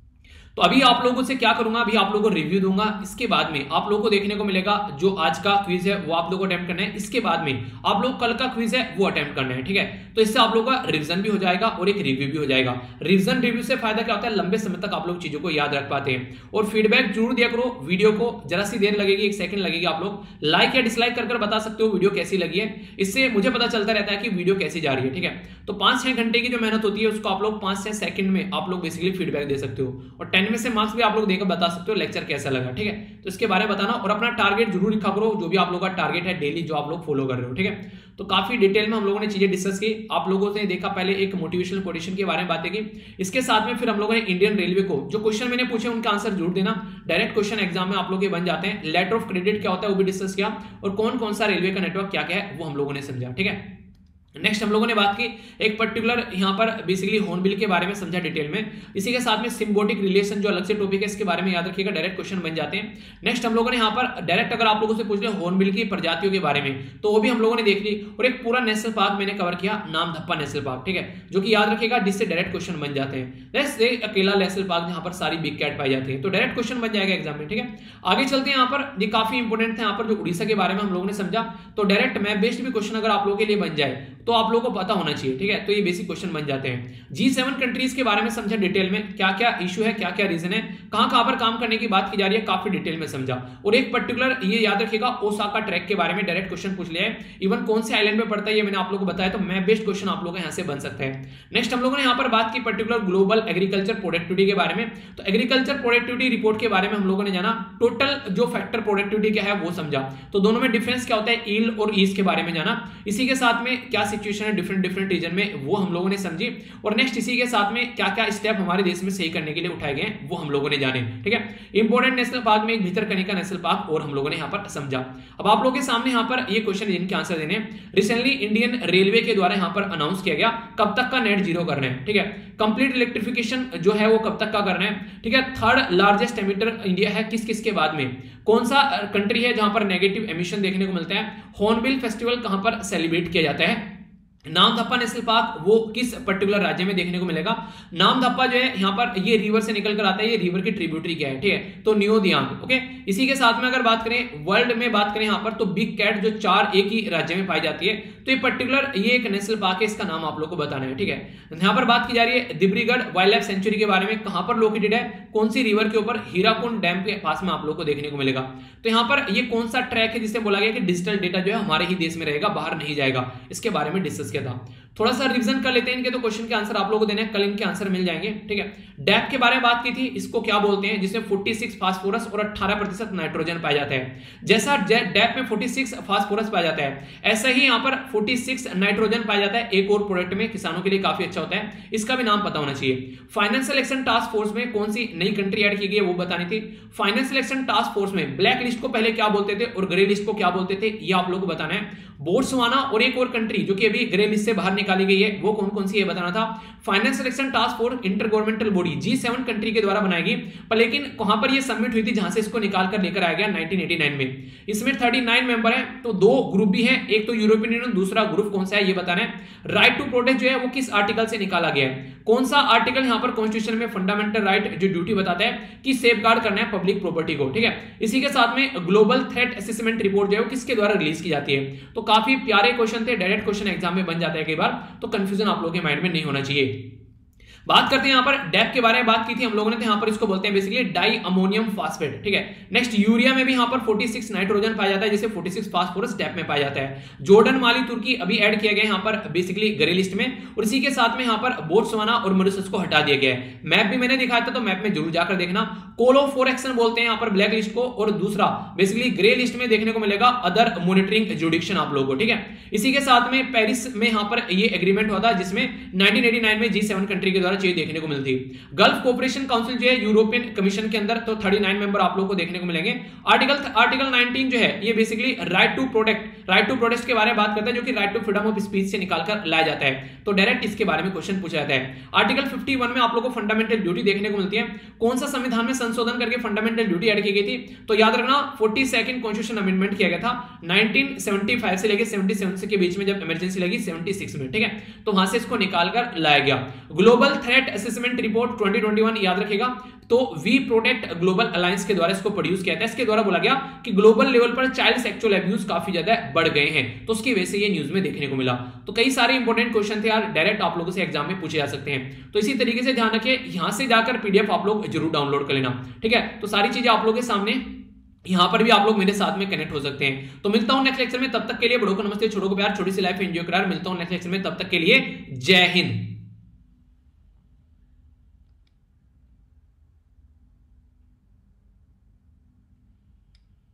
तो अभी आप लोगों से क्या करूंगा, अभी आप लोगों को रिव्यू दूंगा, इसके बाद में आप लोगों को देखने को मिलेगा जो आज का क्विज है वो आप लोगों को अटेम्प्ट करना है, इसके बाद में आप लोग कल का क्विज है वो अटेम्प्ट करना है, ठीक है। तो इससे आप लोगों का रिवीजन भी हो जाएगा और एक रिव्यू भी हो जाएगा। रिवीजन रिव्यू से फायदा क्या होता है, लंबे समय तक आप लोग चीजों को याद रख पाते हैं। और फीडबैक जरूर दिया करो, वीडियो को जरा सी देर लगेगी, 1 सेकंड लगेगी, आप लोग लाइक या डिसलाइक कर बता सकते हो वीडियो कैसी लगी है, इससे मुझे पता चलता रहता है कि वीडियो कैसी जा रही है, ठीक है। तो 5-6 घंटे की जो मेहनत होती है उसको आप लोग 5-6 सेकंड में आप लोग बेसिकली फीडबैक दे सकते हो और 10 में से मार्क्स भी आप लोग देकर बता सकते हो लेक्चर कैसा लगा, ठीक है। तो इसके बारे में बताना और अपना टारगेट जरूर लिखा करो, जो भी आप लोगों का टारगेट है डेली जो आप लोग फॉलो कर रहे हो, ठीक है। तो काफी डिटेल में हम लोगों ने चीजें डिस्कस की, आप लोगों ने देखा पहले एक मोटिवेशनल कोटेशन के बारे में बातें की, इसके साथ में फिर हम लोगों ने इंडियन रेलवे को जो क्वेश्चन मैंने पूछे उनका आंसर जरूर देना, डायरेक्ट क्वेश्चन एग्जाम में आप लोग के बन जाते हैं। लेटर ऑफ क्रेडिट क्या होता है वो भी डिस्कस किया और कौन कौन सा रेलवे का नेटवर्क क्या क्या है वो हम लोगों ने समझा, ठीक है। नेक्स्ट हम लोगों ने बात की एक पर्टिकुलर यहाँ पर बेसिकली हॉर्नबिल के बारे में समझा डिटेल में, इसी के साथ में सिम्बोटिक रिलेशन जो अलग से टॉपिक है इसके बारे में याद रखिएगा, डायरेक्ट क्वेश्चन बन जाते हैं। नेक्स्ट हम लोगों ने यहाँ पर डायरेक्ट अगर आप लोगों से पूछ ले हॉर्नबिल की प्रजातियों के बारे में तो वो भी हम लोगों ने देख ली और एक पूरा नेशनल पार्क मैंने कवर किया, नामधप्पा नेशनल पार्क, ठीक है, जो कि याद रखिएगा जिससे डायरेक्ट क्वेश्चन बन जाते हैं। जैसे अकेला नेशनल पार्क जहाँ पर सारी बिग कैट पाई जाती है, तो डायरेक्ट क्वेश्चन बन जाएगा एग्जाम में, ठीक है। आगे चलते हैं, यहाँ पर ये काफी इंपोर्टेंट था, यहाँ पर जो उड़ीसा के बारे में हम लोगों ने समझा, तो डायरेक्ट मैप बेस्ड भी क्वेश्चन अगर आप लोगों के लिए बन जाए तो आप लोगों को पता होना चाहिए, ठीक है। तो ये बेसिक क्वेश्चन बन जाते हैं। G7 कंट्रीज के बारे में समझा डिटेल में, क्या क्या इशू है, क्या क्या रीजन है, कहां कहां पर काम करने की बात की जा रही है, काफी डिटेल में समझा। और एक पर्टिकुलर ये याद रखिएगा ओसाका ट्रैक के बारे में डायरेक्ट क्वेश्चन पूछ लिया है, इवन कौन से आइलैंड पे पड़ता है ये मैंने आप लोगों को बताया, तो मैप बेस्ड क्वेश्चन आप लोगों को यहां से बन सकता है। नेक्स्ट हम लोगों ने यहाँ पर बात की पर्टिकुलर ग्लोबल एग्रीकल्चर प्रोडक्टिविटी के बारे में, तो एग्रीकल्चर प्रोडक्टिविटी रिपोर्ट के बारे में हम लोगों ने जाना, टोटल जो फैक्टर प्रोडक्टिविटी क्या है वो समझा, तो दोनों में डिफरेंस क्या होता है, ईल्ड और ईज के बारे में जाना, इसी के साथ में क्या सिचुएशन है डिफरेंट रीजन में वो हम लोगों ने समझी, और नेक्स्ट इसी के साथ में क्या क्या स्टेप हमारे देश में सही करने के लिए उठाए गए वो हम लोगों ने जाने, ठीक है। इंपोर्टेंट नेशनल पार्क में एक भितरकनिका नेशनल पार्क और हम लोगों ने यहाँ पर समझा। अब आप लोगों के सामने यहाँ पर ये क्वेश्चन जिनके आंसर देने, रिसेंटली इंडियन रेलवे के द्वारा यहाँ पर अनाउंस किया गया कब तक का नेट जीरो करना है, ठीक है। कंप्लीट इलेक्ट्रिफिकेशन जो है वो कब तक का करना है, ठीक है। 3rd लार्जेस्ट एमिटर इंडिया है, किस किस के बाद में, कौन सा कंट्री है जहां पर नेगेटिव एमिशन देखने को मिलता है, हॉर्नबिल फेस्टिवल कहां पर सेलिब्रेट किया जाता है, नामदफा नेशनल पार्क वो किस पर्टिकुलर राज्य में देखने को मिलेगा? नामदफा जो है यहाँ पर ये रिवर से निकल कर आता है, ये रिवर की ट्रिब्यूटरी क्या है, ठीक है, तो न्यू दियांग। ओके, इसी के साथ में अगर बात करें वर्ल्ड में बात करें यहाँ पर, तो बिग कैट जो 4 एक ही राज्य में पाई जाती है, तो ये पर्टिकुलर ये एक नेशनल पार्क है, इसका नाम आप लोग को बताना है, ठीक है। यहाँ पर बात की जा रही है दिब्रीगढ़ वाइल्ड लाइफ सेंचुरी के बारे में, कहां पर लोकेटेड है, कौन सी रिवर के ऊपर, हीराकुंड डैम के पास में आप लोग को देखने को मिलेगा। तो यहाँ पर ये कौन सा ट्रैक है जिसे बोला गया कि डिजिटल डेटा जो है हमारे ही देश में रहेगा, बाहर नहीं जाएगा, इसके बारे में डिस्कस किया था। थोड़ा सा रिवीजन कर लेते हैं इनके, तो क्वेश्चन के आंसर आप लोगों को देने हैं, कल इनके आंसर मिल जाएंगे, ठीक है। डैप के बारे में बात की थी, इसको क्या बोलते हैं, जिसमें 46 फास्फोरस और 18% नाइट्रोजन पाया जाता है। जैसा डैप में 46 फास्फोरस पाया जाता है, ऐसा ही यहाँ पर 46 नाइट्रोजन पाया जाता है एक और प्रोडक्ट में, किसानों के लिए काफी अच्छा होता है, इसका भी नाम पता होना चाहिए। फाइनेंशियल एक्शन टास्क फोर्स में कौन सी नई कंट्री ऐड की गई है वो बतानी थी। फाइनेंशियल एक्शन टास्क फोर्स में ब्लैक लिस्ट को पहले क्या बोलते थे और ग्रे लिस्ट को क्या बोलते थे, ये आप लोग को बताना है। बोट्सवाना और एक और कंट्री जो कि अभी ग्रे लिस्ट से बाहर निकाली गई है, वो कौन कौन सी है बताना था। Financial Action Task Force intergovernmental body G7 country के द्वारा बनाएगी, पर लेकिन कहां पर ये सबमिट हुई थी, जहां से इसको निकाल कर लेकर आया गया 1989 में। इसमें 39 मेंबर है, तो 2 ग्रुप भी है, एक तो यूरोपियन यूनियन, दूसरा ग्रुप कौन सा है ये बताना है। राइट टू प्रोटेक्ट जो है वो किस आर्टिकल से निकाला गया है, कौन सा आर्टिकल यहाँ पर कॉन्स्टिट्यूशन में फंडामेंटल राइट जो ड्यूटी बताता है कि सेफगार्ड करना है पब्लिक प्रॉपर्टी को, ठीक है। इसी के साथ में ग्लोबल थ्रेट असेसमेंट रिपोर्ट जो है वो किसके द्वारा रिलीज की जाती है। तो काफी प्यारे क्वेश्चन थे, डायरेक्ट क्वेश्चन एग्जाम में बन जाता है कई बार, तो कंफ्यूजन आप लोगों के माइंड में नहीं होना चाहिए। बात करते हैं यहाँ पर डैप के बारे में, बात की थी हम लोगों ने, तो यहाँ पर इसको बोलते हैं बेसिकली डाई अमोनियम फास्फेट, ठीक है। नेक्स्ट यूरिया में भी यहाँ पर 46 नाइट्रोजन पाया जाता है, जिसे 46 फास्फोरस डैप में पाया जाता है। जॉर्डन, माली, तुर्की अभी ऐड किया गया यहाँ पर बेसिकली ग्रे लिस्ट में, और इसी के साथ में यहाँ पर बोट्सवाना और मॉरिशस को हटा दिया गया है। मैप भी मैंने दिखाया था, तो मैप में जरूर जाकर देखना। कोलोफोरेक्शन बोलते हैं यहाँ पर ब्लैक लिस्ट को, और दूसरा बेसिकली ग्रे लिस्ट में देखने को मिलेगा अदर मॉनिटरिंग जुडिक्शन आप लोगों को, ठीक है। इसी के साथ में पेरिस में यहाँ पर ये एग्रीमेंट हुआ था, जिसमें 1989 में G7 कंट्री के द्वारा चीज देखने को मिलती। गल्फ कोऑपरेशन काउंसिल जो है यूरोपियन कमीशन के अंदर, तो 39 मेंबर आप लोगों को देखने को मिलेंगे। आर्टिकल 19 जो है ये बेसिकली राइट टू प्रोटेस्ट के बारे में बात करता है, जो कि right to freedom of speech से निकालकर लाया जाता है, तो डायरेक्ट इसके बारे में क्वेश्चन पूछा जाता है। आर्टिकल 51 में आप लोगों को फंडामेंटल ड्यूटी देखने को मिलती है। कौन सा संविधान में संशोधन करके फंडामेंटल ड्यूटी ऐड की गई थी, तो याद रखना 42nd कॉन्स्टिट्यूशन अमेंडमेंट किया गया था 1975 से लेकर 77 के बीच में, जब इमरजेंसी लगी 76 में, ठीक है, तो वहां से इसको निकालकर लाया गया। ग्लोबल थ्रेट असेसमेंट रिपोर्ट 2021 याद रखेगा, तो वी प्रोटेक्ट ग्लोबल अलायंस के द्वारा इसको प्रोड्यूस किया था। इसके द्वारा बोला गया कि ग्लोबल लेवल पर चाइल्ड सेक्सुअल अब्यूज काफी ज्यादा बढ़ गए हैं, तो उसकी वजह से ये न्यूज में देखने को मिला। तो कई सारे इंपॉर्टेंट क्वेश्चन थे यार, डायरेक्ट आप लोगों से एग्जाम में पूछे जा सकते हैं, तो इसी तरीके से ध्यान रखिए, यहां से जाकर पीडीएफ आप लोग जरूर डाउनलोड कर लेना, ठीक है। तो सारी चीजें आप लोगों के सामने, यहां पर भी आप लोग मेरे साथ में कनेक्ट हो सकते हैं। तो मिलता हूं नेक्स्ट लेक्चर में, तब तक के लिए बड़ों को नमस्ते, छोटों को प्यार, छोटी सी लाइफ एंजॉय करार। मिलता हूं नेक्स्ट लेक्चर में, तब तक के लिए जय हिंद।